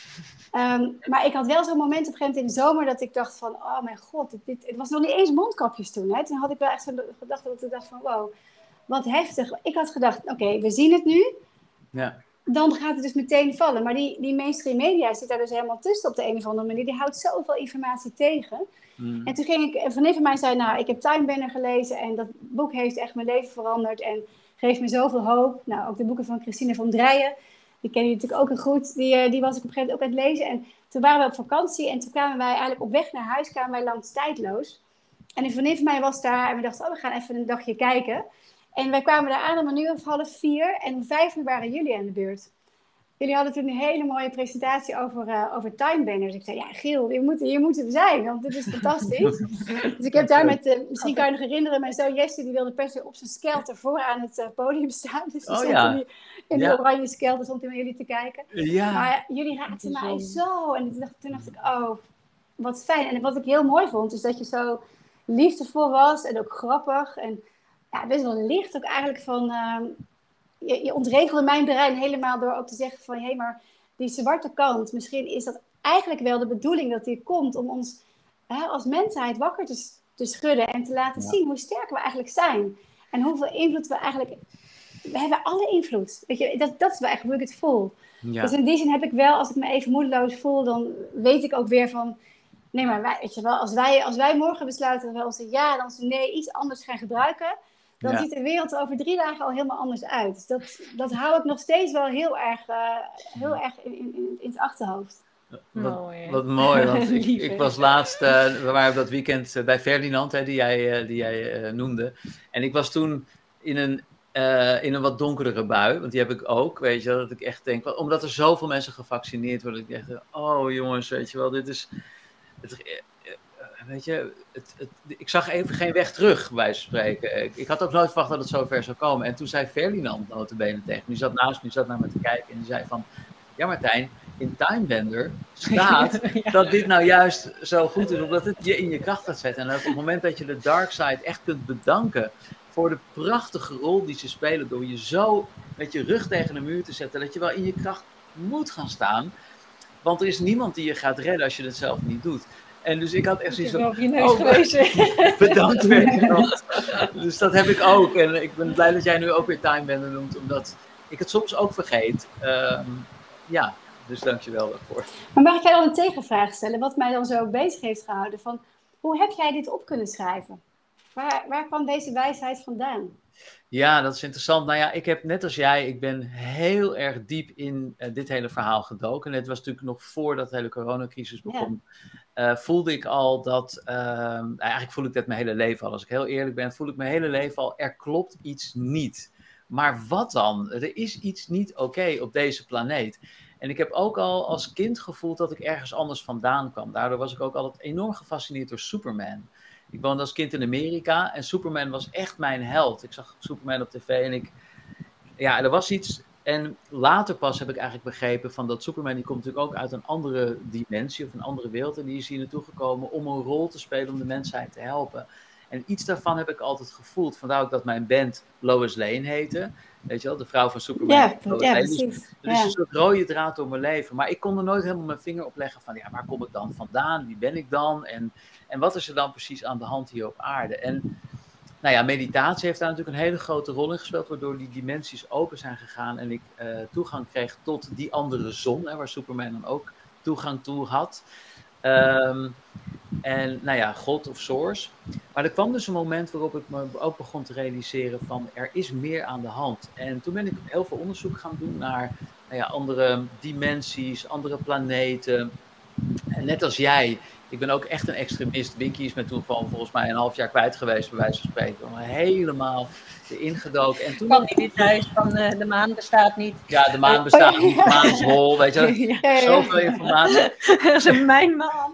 Maar ik had wel zo'n moment op een gegeven moment in de zomer dat ik dacht van, oh mijn god, het was nog niet eens mondkapjes toen. Hè? Toen had ik wel echt zo'n gedachte dat ik dacht van, wow, wat heftig. Ik had gedacht, oké, we zien het nu. Ja. Dan gaat het dus meteen vallen. Maar die mainstream media zit daar dus helemaal tussen op de een of andere manier. Die houdt zoveel informatie tegen. En toen ging ik, een vriendin van mij zei, nou, ik heb Time Banner gelezen en dat boek heeft echt mijn leven veranderd en geeft me zoveel hoop. Nou, ook de boeken van Christine van Drijen, die ken je natuurlijk ook goed, die was ik op een gegeven moment ook aan het lezen. En toen waren we op vakantie en toen kwamen wij eigenlijk op weg naar huis, kwamen wij langs Tijdloos. En een vriendin van mij was daar en we dachten, oh, we gaan even een dagje kijken. En wij kwamen daar aan om 3:30 en om 5:00 waren jullie aan de beurt. Jullie hadden toen een hele mooie presentatie over Time Banners. Ik zei, ja Giel, hier moeten we zijn, want dit is fantastisch. Dus ik heb daar met, misschien kan je nog herinneren, mijn zoon Jesse, die wilde per se op zijn skelter voor aan het podium staan. Dus die stond in die oranje skelter, stond hij naar jullie te kijken. Ja. Maar jullie raakten mij zo. En toen dacht ik, oh, wat fijn. En wat ik heel mooi vond, is dat je zo liefdevol was en ook grappig. En ja, best wel licht ook eigenlijk van... Je ontregelde mijn brein helemaal door ook te zeggen van... hé, maar die zwarte kant, misschien is dat eigenlijk wel de bedoeling dat die komt... om ons als mensheid wakker te schudden en te laten zien hoe sterk we eigenlijk zijn. En hoeveel invloed we eigenlijk... We hebben alle invloed. Weet je, dat is wel echt hoe ik het voel. Ja. Dus in die zin heb ik wel, als ik me even moedeloos voel... dan weet ik ook weer van... nee, maar weet je wel, als wij morgen besluiten dat we onze ja en onze nee iets anders gaan gebruiken... dan ziet de wereld er over 3 dagen al helemaal anders uit. Dat hou ik nog steeds wel heel erg in het achterhoofd. Wat mooi, want ik was laatst, we waren op dat weekend bij Ferdinand, die jij noemde. En ik was toen in een wat donkere bui, want die heb ik ook, weet je wel, dat ik echt denk, omdat er zoveel mensen gevaccineerd worden, ik dacht, oh jongens, weet je wel, dit is... weet je, ik zag even geen weg terug, bij wijze van spreken. Ik had ook nooit verwacht dat het zo ver zou komen. En toen zei Ferdinand notabene tegen me, die zat naast me, die zat naar me te kijken en die zei van... Ja Martijn, in Time Bender staat dat dit nou juist zo goed is, omdat het je in je kracht gaat zetten. En dat op het moment dat je de dark side echt kunt bedanken voor de prachtige rol die ze spelen, door je zo met je rug tegen de muur te zetten, dat je wel in je kracht moet gaan staan. Want er is niemand die je gaat redden als je het zelf niet doet. En dus ik had echt zoiets van... op je neus geweest. Bedankt Ferdinand. Dus dat heb ik ook. En ik ben blij dat jij nu ook weer Time Bender noemt, omdat ik het soms ook vergeet. Ja, dus dank je wel daarvoor. Maar mag ik jij dan een tegenvraag stellen, wat mij dan zo bezig heeft gehouden? Van, hoe heb jij dit op kunnen schrijven? Waar kwam deze wijsheid vandaan? Ja, dat is interessant. Nou ja, ik heb net als jij, ik ben heel erg diep in dit hele verhaal gedoken. En het was natuurlijk nog voordat de hele coronacrisis begon. Voelde ik al dat, eigenlijk voel ik dat mijn hele leven al. Als ik heel eerlijk ben, voel ik mijn hele leven al, er klopt iets niet. Maar wat dan? Er is iets niet oké op deze planeet. En ik heb ook al als kind gevoeld dat ik ergens anders vandaan kwam. Daardoor was ik ook altijd enorm gefascineerd door Superman. Ik woonde als kind in Amerika en Superman was echt mijn held. Ik zag Superman op tv en er was iets. En later pas heb ik eigenlijk begrepen van dat Superman, die komt natuurlijk ook uit een andere dimensie of een andere wereld. En die is hier naartoe gekomen om een rol te spelen om de mensheid te helpen. En iets daarvan heb ik altijd gevoeld. Vandaar ook dat mijn band Lois Lane heette. Weet je wel, de vrouw van Superman. Ja, precies. Er is een soort rode draad door mijn leven. Maar ik kon er nooit helemaal mijn vinger op leggen van, ja, waar kom ik dan vandaan? Wie ben ik dan? En wat is er dan precies aan de hand hier op aarde? En nou ja, meditatie heeft daar natuurlijk een hele grote rol in gespeeld, waardoor die dimensies open zijn gegaan en ik toegang kreeg tot die andere zon, waar Superman dan ook toegang toe had. En nou ja, God of Source. Maar er kwam dus een moment waarop ik me ook begon te realiseren van er is meer aan de hand. En toen ben ik heel veel onderzoek gaan doen naar andere dimensies, andere planeten. En net als jij, ik ben ook echt een extremist. Winky is me toen gewoon volgens mij een half jaar kwijt geweest, bij wijze van spreken. Helemaal erin gedoken. En toen kwam niet in thuis van de maan bestaat niet. Ja, de maan bestaat niet, de maan is hol, weet je. Zoveel informatie. Dat is mijn maan.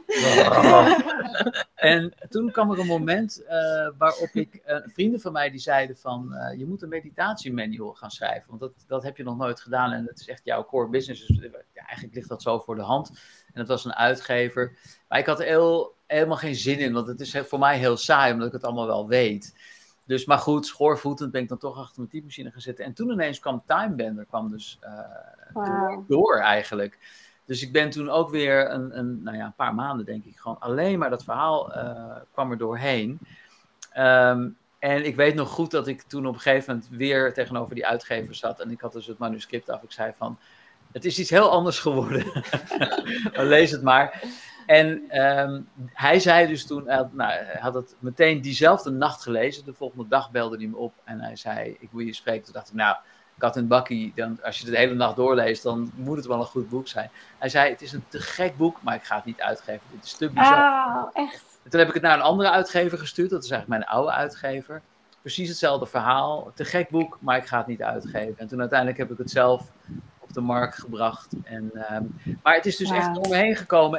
En toen kwam er een moment waarop ik, vrienden van mij die zeiden van, je moet een meditatiemanual gaan schrijven. Want dat heb je nog nooit gedaan en dat is echt jouw core business. Dus eigenlijk ligt dat zo voor de hand. En dat was een uitgever. Maar ik had helemaal geen zin in, want het is voor mij heel saai, omdat ik het allemaal wel weet. Dus, maar goed, schoorvoetend ben ik dan toch achter mijn typemachine gaan zitten. En toen ineens kwam Timebender, kwam dus door eigenlijk. Dus ik ben toen ook weer een paar maanden, denk ik, gewoon alleen maar dat verhaal kwam er doorheen. En ik weet nog goed dat ik toen op een gegeven moment weer tegenover die uitgever zat. En ik had dus het manuscript af. Ik zei van, het is iets heel anders geworden. Lees het maar. En hij zei dus toen, hij had het meteen diezelfde nacht gelezen. De volgende dag belde hij me op en hij zei, ik wil je spreken. Toen dacht ik, nou, kat en bakkie, als je het de hele nacht doorleest, dan moet het wel een goed boek zijn. Hij zei, het is een te gek boek, maar ik ga het niet uitgeven. Dit is te bizar. Ah, echt? En toen heb ik het naar een andere uitgever gestuurd. Dat is eigenlijk mijn oude uitgever. Precies hetzelfde verhaal. Te gek boek, maar ik ga het niet uitgeven. En toen uiteindelijk heb ik het zelf op de markt gebracht. Maar het is dus echt door me heen gekomen.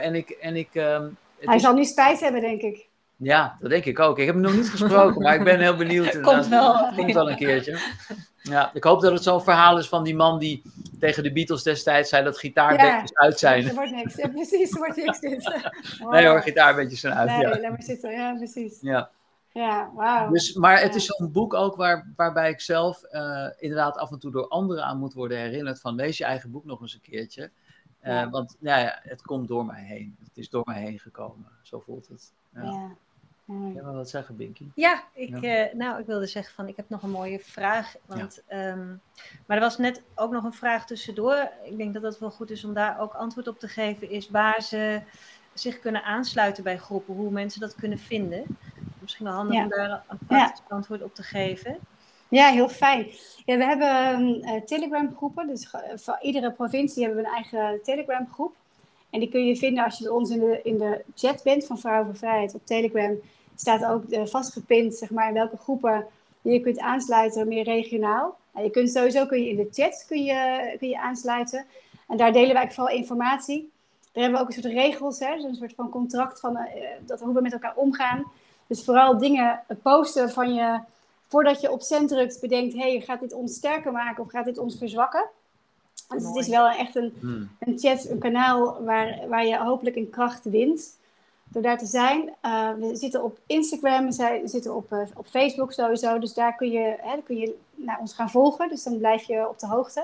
Hij zal nu spijt hebben, denk ik. Ja, dat denk ik ook. Ik heb hem nog niet gesproken, maar ik ben heel benieuwd. Komt wel. Komt wel een keertje. Ja, ik hoop dat het zo'n verhaal is van die man die tegen de Beatles destijds zei dat gitaarbedjes uit zijn. Er wordt niks. Ja, precies, er wordt niks dit. Wow. Nee hoor, gitaarbedjes zijn uit. Nee, ja. laat maar zitten. Ja, precies. Ja. Ja, wauw. Dus, maar het is zo'n boek ook waarbij ik zelf inderdaad af en toe door anderen aan moet worden herinnerd van lees je eigen boek nog eens een keertje. Want het komt door mij heen. Het is door mij heen gekomen. Zo voelt het. Ja. Jij wil wat zeggen, Binky? Ja, ik wilde zeggen van ik heb nog een mooie vraag. Want, maar er was net ook nog een vraag tussendoor. Ik denk dat het wel goed is om daar ook antwoord op te geven. Is waar ze zich kunnen aansluiten bij groepen. Hoe mensen dat kunnen vinden. Misschien wel handig om daar een praktisch antwoord op te geven. Ja, heel fijn. Ja, we hebben Telegram groepen. Dus voor iedere provincie hebben we een eigen Telegram groep. En die kun je vinden als je bij ons in de chat bent van Vrouwen voor Vrijheid op Telegram. Staat ook vastgepind, zeg maar, in welke groepen je kunt aansluiten, meer regionaal. Nou, kun je in de chat kun je aansluiten. En daar delen wij vooral informatie. Daar hebben we ook een soort regels, dus een soort van contract van hoe we met elkaar omgaan. Dus vooral dingen posten van je, voordat je op send drukt, bedenkt, gaat dit ons sterker maken of gaat dit ons verzwakken? Dus het is wel echt een chat, een kanaal waar je hopelijk in kracht wint. Door daar te zijn. We zitten op Instagram, we zitten op Facebook sowieso. Dus daar kun je naar ons gaan volgen. Dus dan blijf je op de hoogte.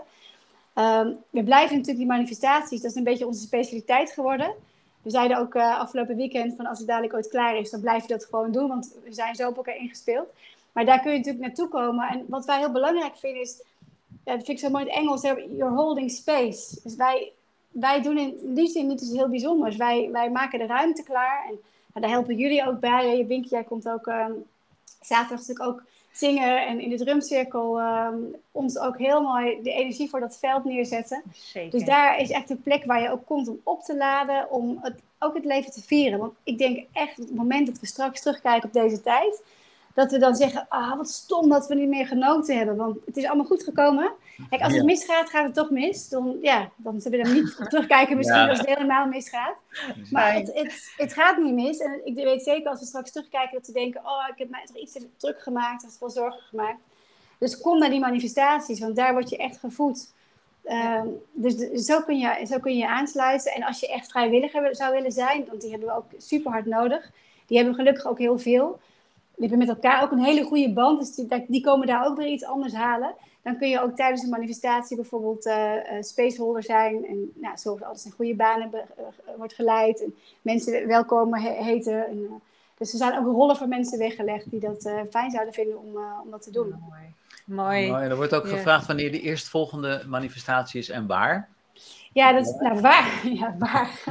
We blijven natuurlijk die manifestaties. Dat is een beetje onze specialiteit geworden. We zeiden ook afgelopen weekend van als het dadelijk ooit klaar is, dan blijf je dat gewoon doen. Want we zijn zo op elkaar ingespeeld. Maar daar kun je natuurlijk naartoe komen. En wat wij heel belangrijk vinden is, dat vind ik zo mooi in het Engels, you're holding space. Dus wij doen in die zin niet iets heel bijzonders. Wij maken de ruimte klaar. En daar helpen jullie ook bij. Binky, jij komt ook zaterdag natuurlijk ook zingen. En in de drumcirkel ons ook heel mooi de energie voor dat veld neerzetten. Zeker. Dus daar is echt een plek waar je ook komt om op te laden. Om ook het leven te vieren. Want ik denk echt op het moment dat we straks terugkijken op deze tijd, dat we dan zeggen, wat stom dat we niet meer genoten hebben. Want het is allemaal goed gekomen. Kijk, als het misgaat, gaat het toch mis. Dan zullen we er niet op terugkijken misschien als het helemaal misgaat. Maar het gaat niet mis. En ik weet zeker als we straks terugkijken dat we denken, ik heb mij toch iets te druk gemaakt. Of veel zorgen gemaakt. Dus kom naar die manifestaties, want daar word je echt gevoed. Dus zo kun je aansluiten. En als je echt vrijwilliger zou willen zijn, want die hebben we ook super hard nodig. Die hebben we gelukkig ook heel veel. We hebben met elkaar ook een hele goede band, dus die komen daar ook weer iets anders halen. Dan kun je ook tijdens een manifestatie bijvoorbeeld spaceholder zijn. En zoals alles in goede banen wordt geleid. En mensen welkom heten. Dus er zijn ook rollen voor mensen weggelegd die dat fijn zouden vinden om dat te doen. Mooi. Er wordt ook gevraagd wanneer de eerstvolgende manifestatie is en waar. Ja, waar? Ja, waar?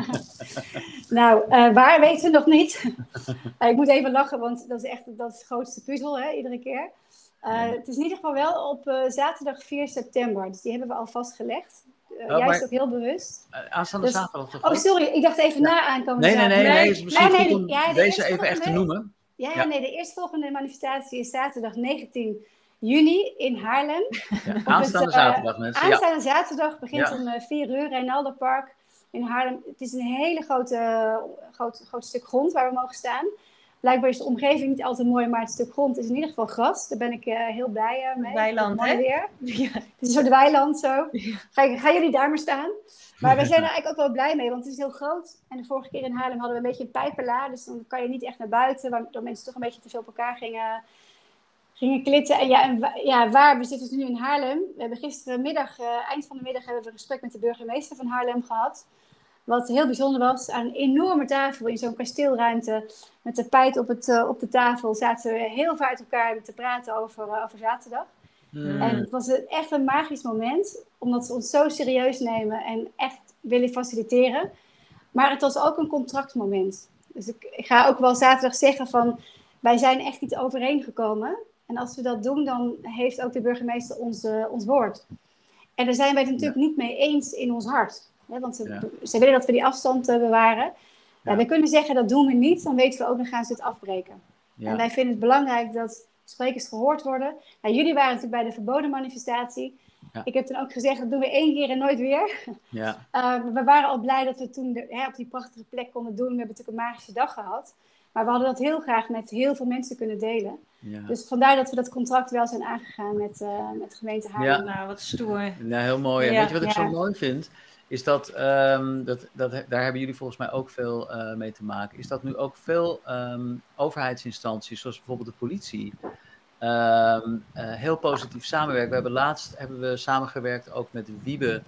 Waar weten we nog niet. Ik moet even lachen, want dat is de grootste puzzel, iedere keer. Het is in ieder geval wel op zaterdag 4 september. Dus die hebben we al vastgelegd. Jij is ook heel bewust. Aanstaande zaterdag toch? Oh, sorry, ik dacht even na aankomen. Nee. Het is misschien goed om deze even echt te noemen. De eerstvolgende manifestatie is zaterdag 19 juni in Haarlem. Ja, aanstaande zaterdag, mensen. Aanstaande zaterdag begint om 4 uur, Reinaldo Park in Haarlem. Het is een hele groot stuk grond waar we mogen staan. Blijkbaar is de omgeving niet altijd mooi, maar het stuk grond is in ieder geval gras. Daar ben ik heel blij mee. Weiland, hè? Weer. Ja. Het is een soort weiland zo. Gaan jullie daar maar staan? Maar we zijn er eigenlijk ook wel blij mee, want het is heel groot. En de vorige keer in Haarlem hadden we een beetje een pijpenlaar. Dus dan kan je niet echt naar buiten, waardoor mensen toch een beetje te veel op elkaar gingen gingen klitten. En waar, we zitten dus nu in Haarlem. We hebben gisterenmiddag, eind van de middag, hebben we een gesprek met de burgemeester van Haarlem gehad. Wat heel bijzonder was, aan een enorme tafel in zo'n kasteelruimte, met tapijt op de tafel, zaten we heel vaak uit elkaar te praten over zaterdag. En het was echt een magisch moment, omdat ze ons zo serieus nemen en echt willen faciliteren. Maar het was ook een contractmoment. Dus ik ga ook wel zaterdag zeggen van, wij zijn echt niet overeengekomen. En als we dat doen, dan heeft ook de burgemeester ons woord. En daar zijn wij het natuurlijk niet mee eens in ons hart. Hè? Want ze willen dat we die afstand bewaren. Ja, we kunnen zeggen, dat doen we niet. Dan weten we ook, dan gaan ze het afbreken. Ja. En wij vinden het belangrijk dat sprekers gehoord worden. Nou, jullie waren natuurlijk bij de verboden manifestatie. Ja. Ik heb toen ook gezegd, dat doen we 1 keer en nooit weer. Ja. We waren al blij dat we toen op die prachtige plek konden doen. We hebben natuurlijk een magische dag gehad. Maar we hadden dat heel graag met heel veel mensen kunnen delen. Ja. Dus vandaar dat we dat contract wel zijn aangegaan met de gemeente Haarlem. Ja, nou, wat stoer. Nou, heel mooi. En weet je wat ik zo mooi vind? Is dat, daar hebben jullie volgens mij ook veel mee te maken. Is dat nu ook veel overheidsinstanties, zoals bijvoorbeeld de politie, heel positief samenwerken. Laatst hebben we samengewerkt ook met Wiebe.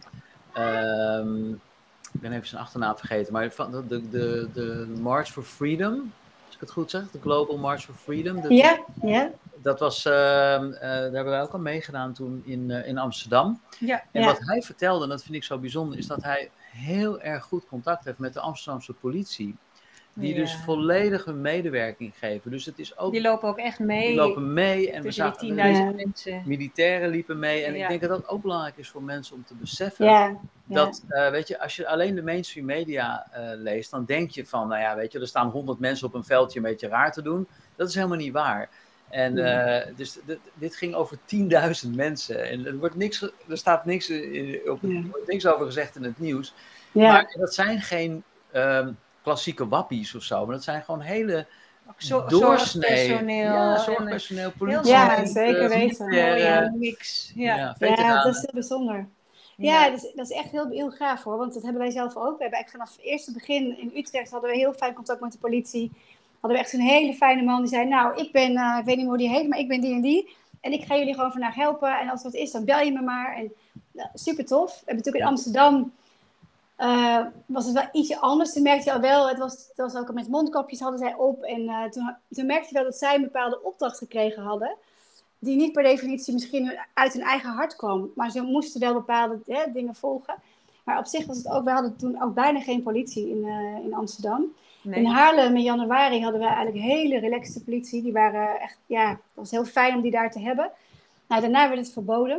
Ik ben even zijn achternaam vergeten, maar van de March for Freedom, als ik het goed zeg, de Global March for Freedom. Dat was, daar hebben wij ook al meegedaan toen in Amsterdam. Ja, en wat hij vertelde, en dat vind ik zo bijzonder, is dat hij heel erg goed contact heeft met de Amsterdamse politie. Die dus volledig hun medewerking geven. Dus het is ook, die lopen ook echt mee. Die lopen mee. En we zagen 10.000 mensen. Militairen liepen mee. En ik denk dat dat ook belangrijk is voor mensen om te beseffen. Dat, weet je, als je alleen de mainstream media leest, dan denk je van, nou ja, weet je, er staan 100 mensen op een veldje een beetje raar te doen. Dat is helemaal niet waar. En dus dit ging over 10.000 mensen. En er staat niks over gezegd in het nieuws. Ja. Maar dat zijn geen klassieke wappies of zo. Maar dat zijn gewoon hele zorgpersoneel, politie. Ja, zeker weten. Mix. Ja, dat is heel bijzonder. Ja, dat is echt heel gaaf hoor. Want dat hebben wij zelf ook. We hebben eigenlijk vanaf het eerste begin in Utrecht hadden we heel fijn contact met de politie. Hadden we echt een hele fijne man die zei, nou, ik weet niet meer hoe die heet, maar ik ben die en die. En ik ga jullie gewoon vandaag helpen. En als er wat is, dan bel je me maar. En super tof. We hebben natuurlijk in Amsterdam was het wel ietsje anders. Toen merkte je al wel, het was ook met mondkapjes hadden zij op. En toen merkte je wel dat zij een bepaalde opdracht gekregen hadden. Die niet per definitie misschien uit hun eigen hart kwam. Maar ze moesten wel bepaalde dingen volgen. Maar op zich was het ook, we hadden toen ook bijna geen politie in Amsterdam. Nee. In Haarlem in januari hadden we eigenlijk hele relaxte politie. Die waren echt, het was heel fijn om die daar te hebben. Nou, daarna werd het verboden.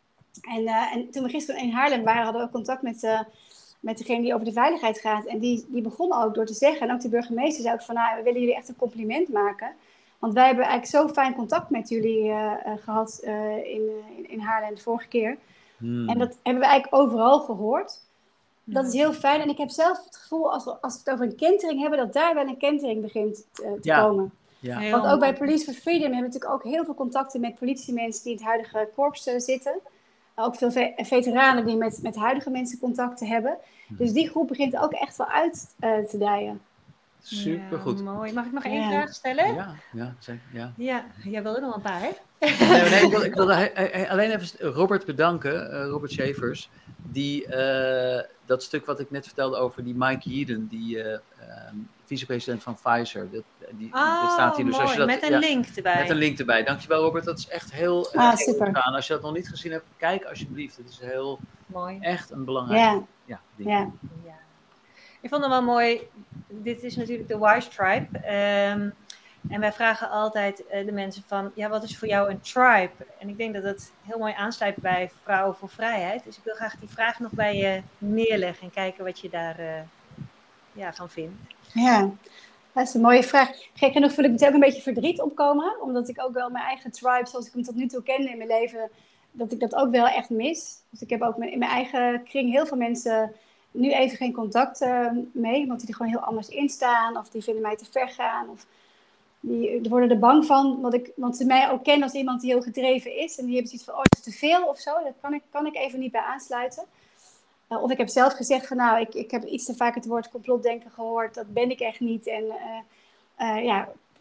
En toen we gisteren in Haarlem waren, hadden we ook contact met degene die over de veiligheid gaat. En die begon ook door te zeggen, en ook de burgemeester zei ook van, nou, we willen jullie echt een compliment maken. Want wij hebben eigenlijk zo fijn contact met jullie gehad in Haarlem de vorige keer. En dat hebben we eigenlijk overal gehoord. Dat is heel fijn. En ik heb zelf het gevoel, als we het over een kentering hebben, dat daar wel een kentering begint te komen. Ja. Want ook bij Police for Freedom hebben we natuurlijk ook heel veel contacten met politiemensen die in het huidige korps zitten. Ook veel veteranen die met huidige mensen contacten hebben. Dus die groep begint ook echt wel uit te dijen. Supergoed. Ja, mooi. Mag ik nog één vraag stellen? Ja, zeker. Ja, jij wilde nog een paar, hè? Nee, ik wilde alleen even Robert bedanken, Robert Schevers, die dat stuk wat ik net vertelde over die Mike Yeadon, die vicepresident van Pfizer. Dat staat hier dus. Mooi. Als je dat, met een link erbij. Met een link erbij. Dankjewel Robert, dat is echt heel super. Gedaan. Als je dat nog niet gezien hebt, kijk alsjeblieft. Het is heel mooi. Echt een belangrijk ding. Ja. Ik vond het wel mooi. Dit is natuurlijk de Wise Tribe. En wij vragen altijd de mensen van, wat is voor jou een tribe? En ik denk dat het heel mooi aansluit bij Vrouwen voor Vrijheid. Dus ik wil graag die vraag nog bij je neerleggen en kijken wat je daar van vindt. Ja, dat is een mooie vraag. Gek genoeg voel ik meteen ook een beetje verdriet opkomen. Omdat ik ook wel mijn eigen tribe, zoals ik hem tot nu toe kende in mijn leven, dat ik dat ook wel echt mis. Dus ik heb ook in mijn eigen kring heel veel mensen nu even geen contact mee. Want die er gewoon heel anders in staan. Of die vinden mij te ver gaan. Of die worden er bang van. Want ze mij ook kennen als iemand die heel gedreven is. En die hebben zoiets van, is het te veel of zo? Daar kan ik even niet bij aansluiten. Of ik heb zelf gezegd van, nou, ik heb iets te vaak het woord complotdenken gehoord. Dat ben ik echt niet. En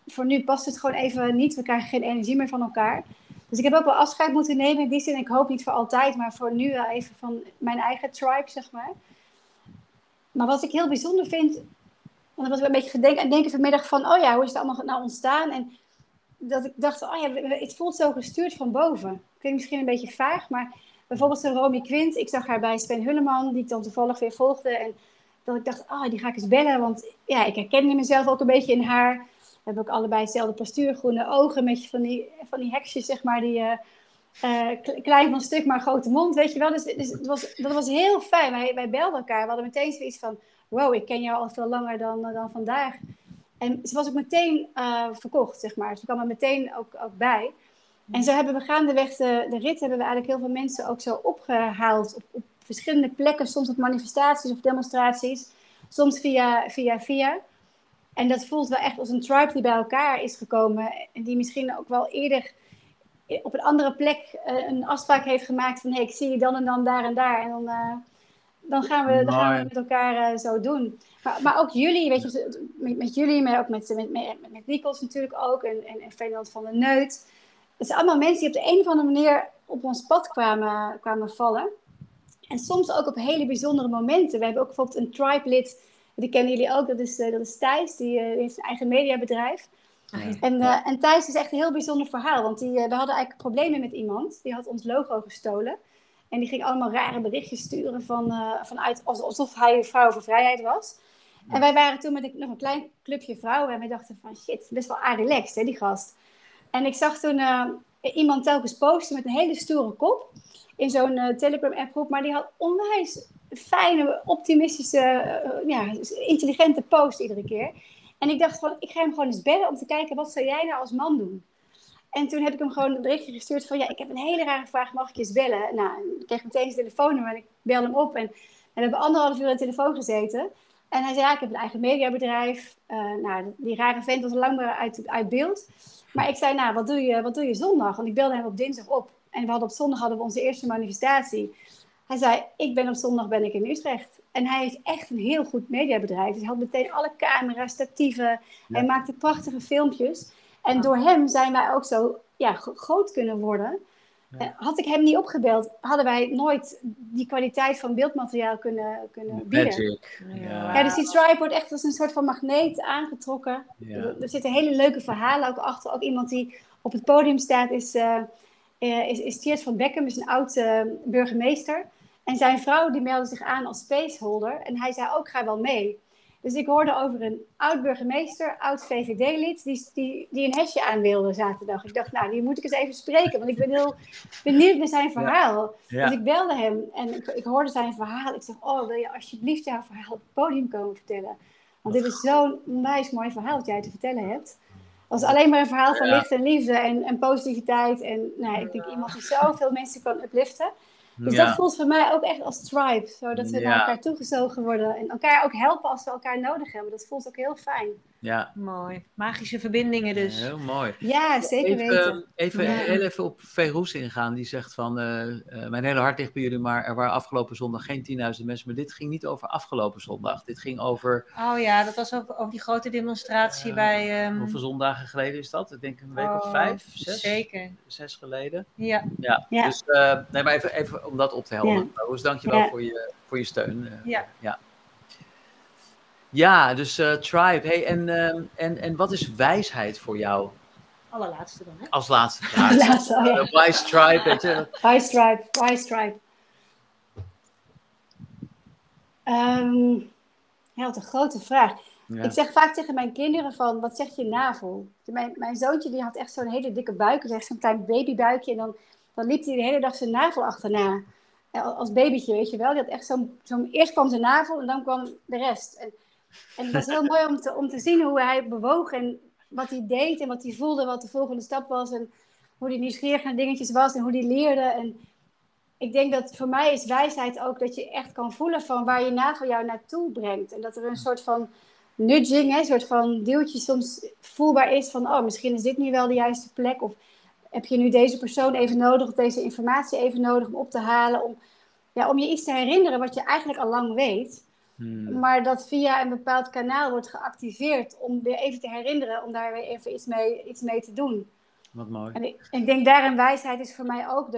voor nu past het gewoon even niet. We krijgen geen energie meer van elkaar. Dus ik heb ook wel afscheid moeten nemen in die zin. Ik hoop niet voor altijd, maar voor nu wel even van mijn eigen tribe, zeg maar. Maar wat ik heel bijzonder vind, want dan was ik een beetje denken vanmiddag van, oh ja, hoe is het allemaal nou ontstaan? En dat ik dacht, oh ja, het voelt zo gestuurd van boven. Klinkt misschien een beetje vaag, maar bijvoorbeeld zo'n Romy Quint, ik zag haar bij Sven Hulleman, die ik dan toevallig weer volgde. En dat ik dacht, die ga ik eens bellen, want ja, ik herkende mezelf ook een beetje in haar. We hebben ook allebei hetzelfde postuur, groene ogen, met van die heksjes, zeg maar, die klein van stuk, maar grote mond, weet je wel. Dus dat was heel fijn. Wij belden elkaar. We hadden meteen zoiets van, wow, ik ken jou al veel langer dan vandaag. En ze was ook meteen verkocht, zeg maar. Ze kwam er meteen ook bij. En zo hebben we gaandeweg de rit, hebben we eigenlijk heel veel mensen ook zo opgehaald op verschillende plekken. Soms op manifestaties of demonstraties. Soms via. En dat voelt wel echt als een tribe die bij elkaar is gekomen. En die misschien ook wel eerder op een andere plek een afspraak heeft gemaakt van, hey, ik zie je dan en dan daar en daar. En dan gaan we met elkaar zo doen. Maar ook jullie, weet je, met jullie, maar ook met Nikos natuurlijk ook. En Ferdinand van der Neut. Het zijn allemaal mensen die op de een of andere manier op ons pad kwamen vallen. En soms ook op hele bijzondere momenten. We hebben ook bijvoorbeeld een tribe-lid, die kennen jullie ook, dat is Thijs. Die heeft een eigen mediabedrijf. En Thijs is echt een heel bijzonder verhaal. Want we hadden eigenlijk problemen met iemand. Die had ons logo gestolen. En die ging allemaal rare berichtjes sturen vanuit alsof hij Vrouw voor Vrijheid was. En wij waren toen met nog een klein clubje vrouwen. En wij dachten van shit, best wel relaxed, hè, die gast. En ik zag toen iemand telkens posten met een hele stoere kop. In zo'n Telegram-appgroep. Maar die had onwijs fijne, optimistische, intelligente post iedere keer. En ik dacht van, ik ga hem gewoon eens bellen om te kijken, wat zou jij nou als man doen? En toen heb ik hem gewoon een berichtje gestuurd van, ja, ik heb een hele rare vraag, mag ik je eens bellen? Nou, ik kreeg meteen zijn telefoonnummer en ik bel hem op. En we hebben 1,5 uur aan de telefoon gezeten. En hij zei, ja, ik heb een eigen mediabedrijf. Die rare vent was lang maar uit beeld. Maar ik zei, nou, wat doe je zondag? Want ik belde hem op dinsdag op. En op zondag hadden we onze eerste manifestatie. Hij zei, op zondag ben ik in Utrecht. En hij heeft echt een heel goed mediabedrijf. Hij had meteen alle camera's, statieven. Hij maakte prachtige filmpjes. En door hem zijn wij ook zo groot kunnen worden. Ja. Had ik hem niet opgebeld, hadden wij nooit die kwaliteit van beeldmateriaal kunnen bieden. Magic. Ja, dus die tribe wordt echt als een soort van magneet aangetrokken. Ja. Er zitten hele leuke verhalen ook achter. Ook iemand die op het podium staat is Tjeerd van Beckham, is een oud burgemeester. En zijn vrouw die meldde zich aan als spaceholder. En hij zei ook, ga wel mee. Dus ik hoorde over een oud burgemeester, oud VVD-lid, die een hesje aan wilde zaterdag. Ik dacht, nou, die moet ik eens even spreken, want ik ben heel benieuwd naar zijn verhaal. Ja. Dus ik belde hem en ik hoorde zijn verhaal. Ik zeg, wil je alsjeblieft jouw verhaal op het podium komen vertellen? Want dit is zo'n onwijs mooi verhaal wat jij te vertellen hebt. Het was alleen maar een verhaal van licht en liefde en positiviteit. En ik denk iemand die zoveel mensen kan upliften. Dus dat voelt voor mij ook echt als tribe. Zodat we naar elkaar toegezogen worden. En elkaar ook helpen als we elkaar nodig hebben. Dat voelt ook heel fijn. Ja. Mooi. Magische verbindingen dus. Heel mooi. Ja, zeker weten. Heel even op Veroes ingaan. Die zegt van, mijn hele hart ligt bij jullie, maar er waren afgelopen zondag geen 10.000 mensen. Maar dit ging niet over afgelopen zondag. Dit ging over... Oh ja, dat was over die grote demonstratie bij... Hoeveel zondagen geleden is dat? Ik denk een week of 5, 6? Zeker. 6 geleden. Ja. Dus maar even om dat op te helpen. Ja. Dus dankjewel voor je steun. Ja, dus tribe. Hey, en wat is wijsheid voor jou? Allerlaatste dan, hè? Als laatste vraag. Wise tribe, weet je. Wise tribe. Wat een grote vraag. Ja. Ik zeg vaak tegen mijn kinderen van, wat zegt je navel? Mijn zoontje die had echt zo'n hele dikke buik. Dus echt zo'n klein babybuikje. En dan liep hij de hele dag zijn navel achterna. Als babytje, weet je wel. Die had echt eerst kwam zijn navel en dan kwam de rest. En het was heel mooi om te zien hoe hij bewoog en wat hij deed en wat hij voelde, wat de volgende stap was en hoe hij nieuwsgierig naar dingetjes was en hoe hij leerde. En ik denk dat voor mij is wijsheid ook dat je echt kan voelen van waar je navel jou naartoe brengt. En dat er een soort van nudging, een soort van duwtje soms voelbaar is van, misschien is dit nu wel de juiste plek. Of heb je nu deze persoon even nodig of deze informatie even nodig om op te halen. Om je iets te herinneren wat je eigenlijk al lang weet. Maar dat via een bepaald kanaal wordt geactiveerd om weer even te herinneren, om daar weer even iets mee te doen. Wat mooi. En ik denk daarin wijsheid is voor mij ook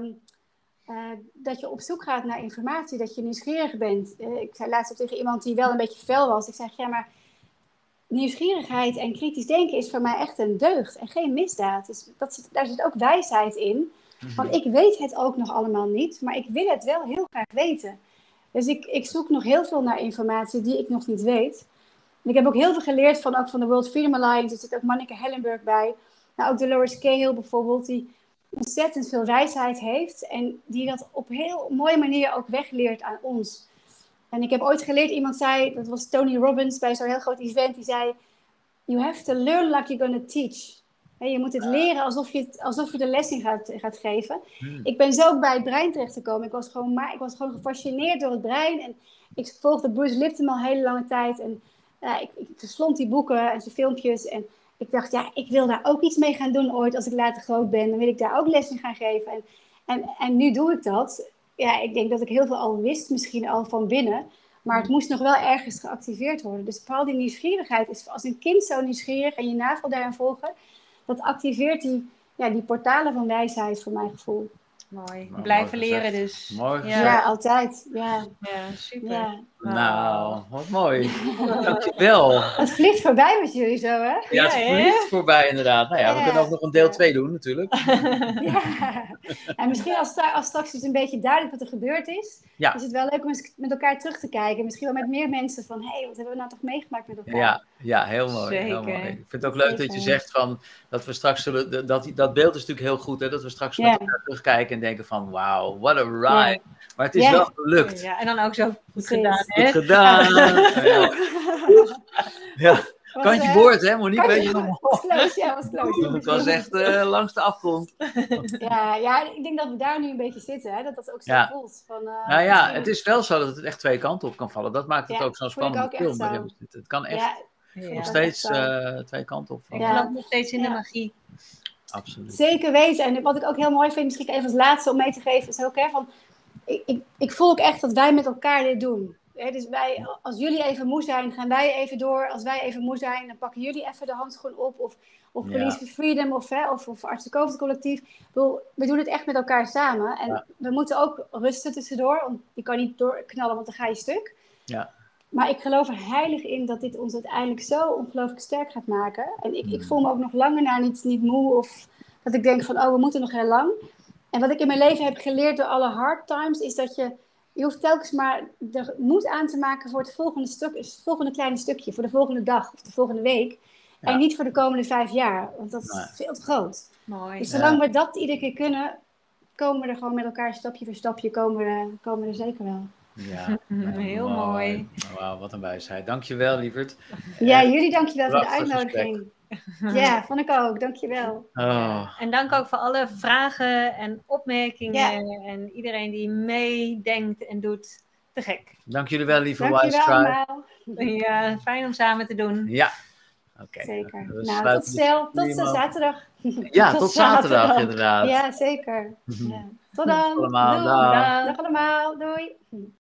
dat je op zoek gaat naar informatie, dat je nieuwsgierig bent. Ik zei laatst ook tegen iemand die wel een beetje fel was. Ik zeg, ja, maar nieuwsgierigheid en kritisch denken is voor mij echt een deugd en geen misdaad. Dus daar zit ook wijsheid in. Want ik weet het ook nog allemaal niet, maar ik wil het wel heel graag weten. Dus ik zoek nog heel veel naar informatie die ik nog niet weet. En ik heb ook heel veel geleerd ook van de World Freedom Alliance. Er zit ook Manneke Hellenberg bij. Nou, ook Dolores Cahill bijvoorbeeld, die ontzettend veel wijsheid heeft. En die dat op een heel mooie manier ook wegleert aan ons. En ik heb ooit geleerd, iemand zei, dat was Tony Robbins bij zo'n heel groot event. Die zei, you have to learn like you're gonna teach. Je moet het leren alsof je de les in gaat geven. Ik ben zo ook bij het brein terecht gekomen. Ik was gewoon gefascineerd door het brein. En ik volgde Bruce Lipton al een hele lange tijd. En ik verslond die boeken en zijn filmpjes. En ik dacht, ja, ik wil daar ook iets mee gaan doen ooit als ik later groot ben. Dan wil ik daar ook les in gaan geven. En nu doe ik dat. Ja, ik denk dat ik heel veel al wist, misschien al van binnen. Maar het moest nog wel ergens geactiveerd worden. Dus vooral die nieuwsgierigheid is als een kind zo nieuwsgierig en je navel daarin volgen. Dat activeert die portalen van wijsheid voor mijn gevoel. Mooi. Blijven leren dus. Mooi gezegd. Ja, altijd. Ja, super. Ja. Nou, wat mooi. Dankjewel. Het vliegt voorbij met jullie zo, hè? Ja, het vliegt voorbij inderdaad. Nou ja, we kunnen ook nog een deel 2 doen natuurlijk. Ja. En misschien als straks het een beetje duidelijk wat er gebeurd is, is het wel leuk om eens met elkaar terug te kijken. Misschien wel met meer mensen van, hé, wat hebben we nou toch meegemaakt met elkaar? Ja, heel mooi. Zeker. Heel mooi. Ik vind het ook leuk dat je zegt van, dat we straks zullen, dat beeld is natuurlijk heel goed, hè, dat we straks met elkaar terugkijken en denken van, wauw, what a ride. Ja. Maar het is wel gelukt. Ja, en dan ook zo goed gedaan. Goed gedaan. Ja. Kantje boord, hè, Monique? Weet je nog? Was close. Het was echt langs de afgrond. Ja, ik denk dat we daar nu een beetje zitten, hè? Dat ook zo voelt. Van, nou ja, het is wel zo dat het echt twee kanten op kan vallen. Dat maakt het ook zo'n spannende film. Het kan echt nog steeds twee kanten op vallen. Ik geloof nog steeds in de magie. Absoluut. Zeker weten. En wat ik ook heel mooi vind, misschien even als laatste om mee te geven, is ook, hè, van, ik voel ook echt dat wij met elkaar dit doen. Dus als jullie even moe zijn, gaan wij even door. Als wij even moe zijn, dan pakken jullie even de handschoen op. Of Police for Freedom of Artsen COVID collectief. We doen het echt met elkaar samen. En we moeten ook rusten tussendoor. Want je kan niet doorknallen, want dan ga je stuk. Ja. Maar ik geloof er heilig in dat dit ons uiteindelijk zo ongelooflijk sterk gaat maken. En ik voel me ook nog langer na niet moe. Of dat ik denk van, we moeten nog heel lang. En wat ik in mijn leven heb geleerd door alle hard times, is dat je hoeft telkens maar de moed aan te maken voor het volgende kleine stukje. Voor de volgende dag of de volgende week. Ja. En niet voor de komende 5 jaar. Want dat is veel te groot. Mooi. Dus zolang we dat iedere keer kunnen, komen we er gewoon met elkaar stapje voor stapje. Komen we er zeker wel. Ja, heel mooi. Wauw, wat een wijsheid. Dankjewel, lieverd. Ja, jullie dankjewel voor de uitnodiging. Ja, vond ik ook. Dankjewel. En dank ook voor alle vragen en opmerkingen en iedereen die meedenkt en doet. Te gek. Dank jullie wel, lieve Wise Tribe. Ja, fijn om samen te doen. Ja. Okay. Zeker. Nou, tot zaterdag. Ja, tot zaterdag inderdaad. Ja, zeker. Ja. Tot dan. Allemaal, dag. Dag allemaal. Doei.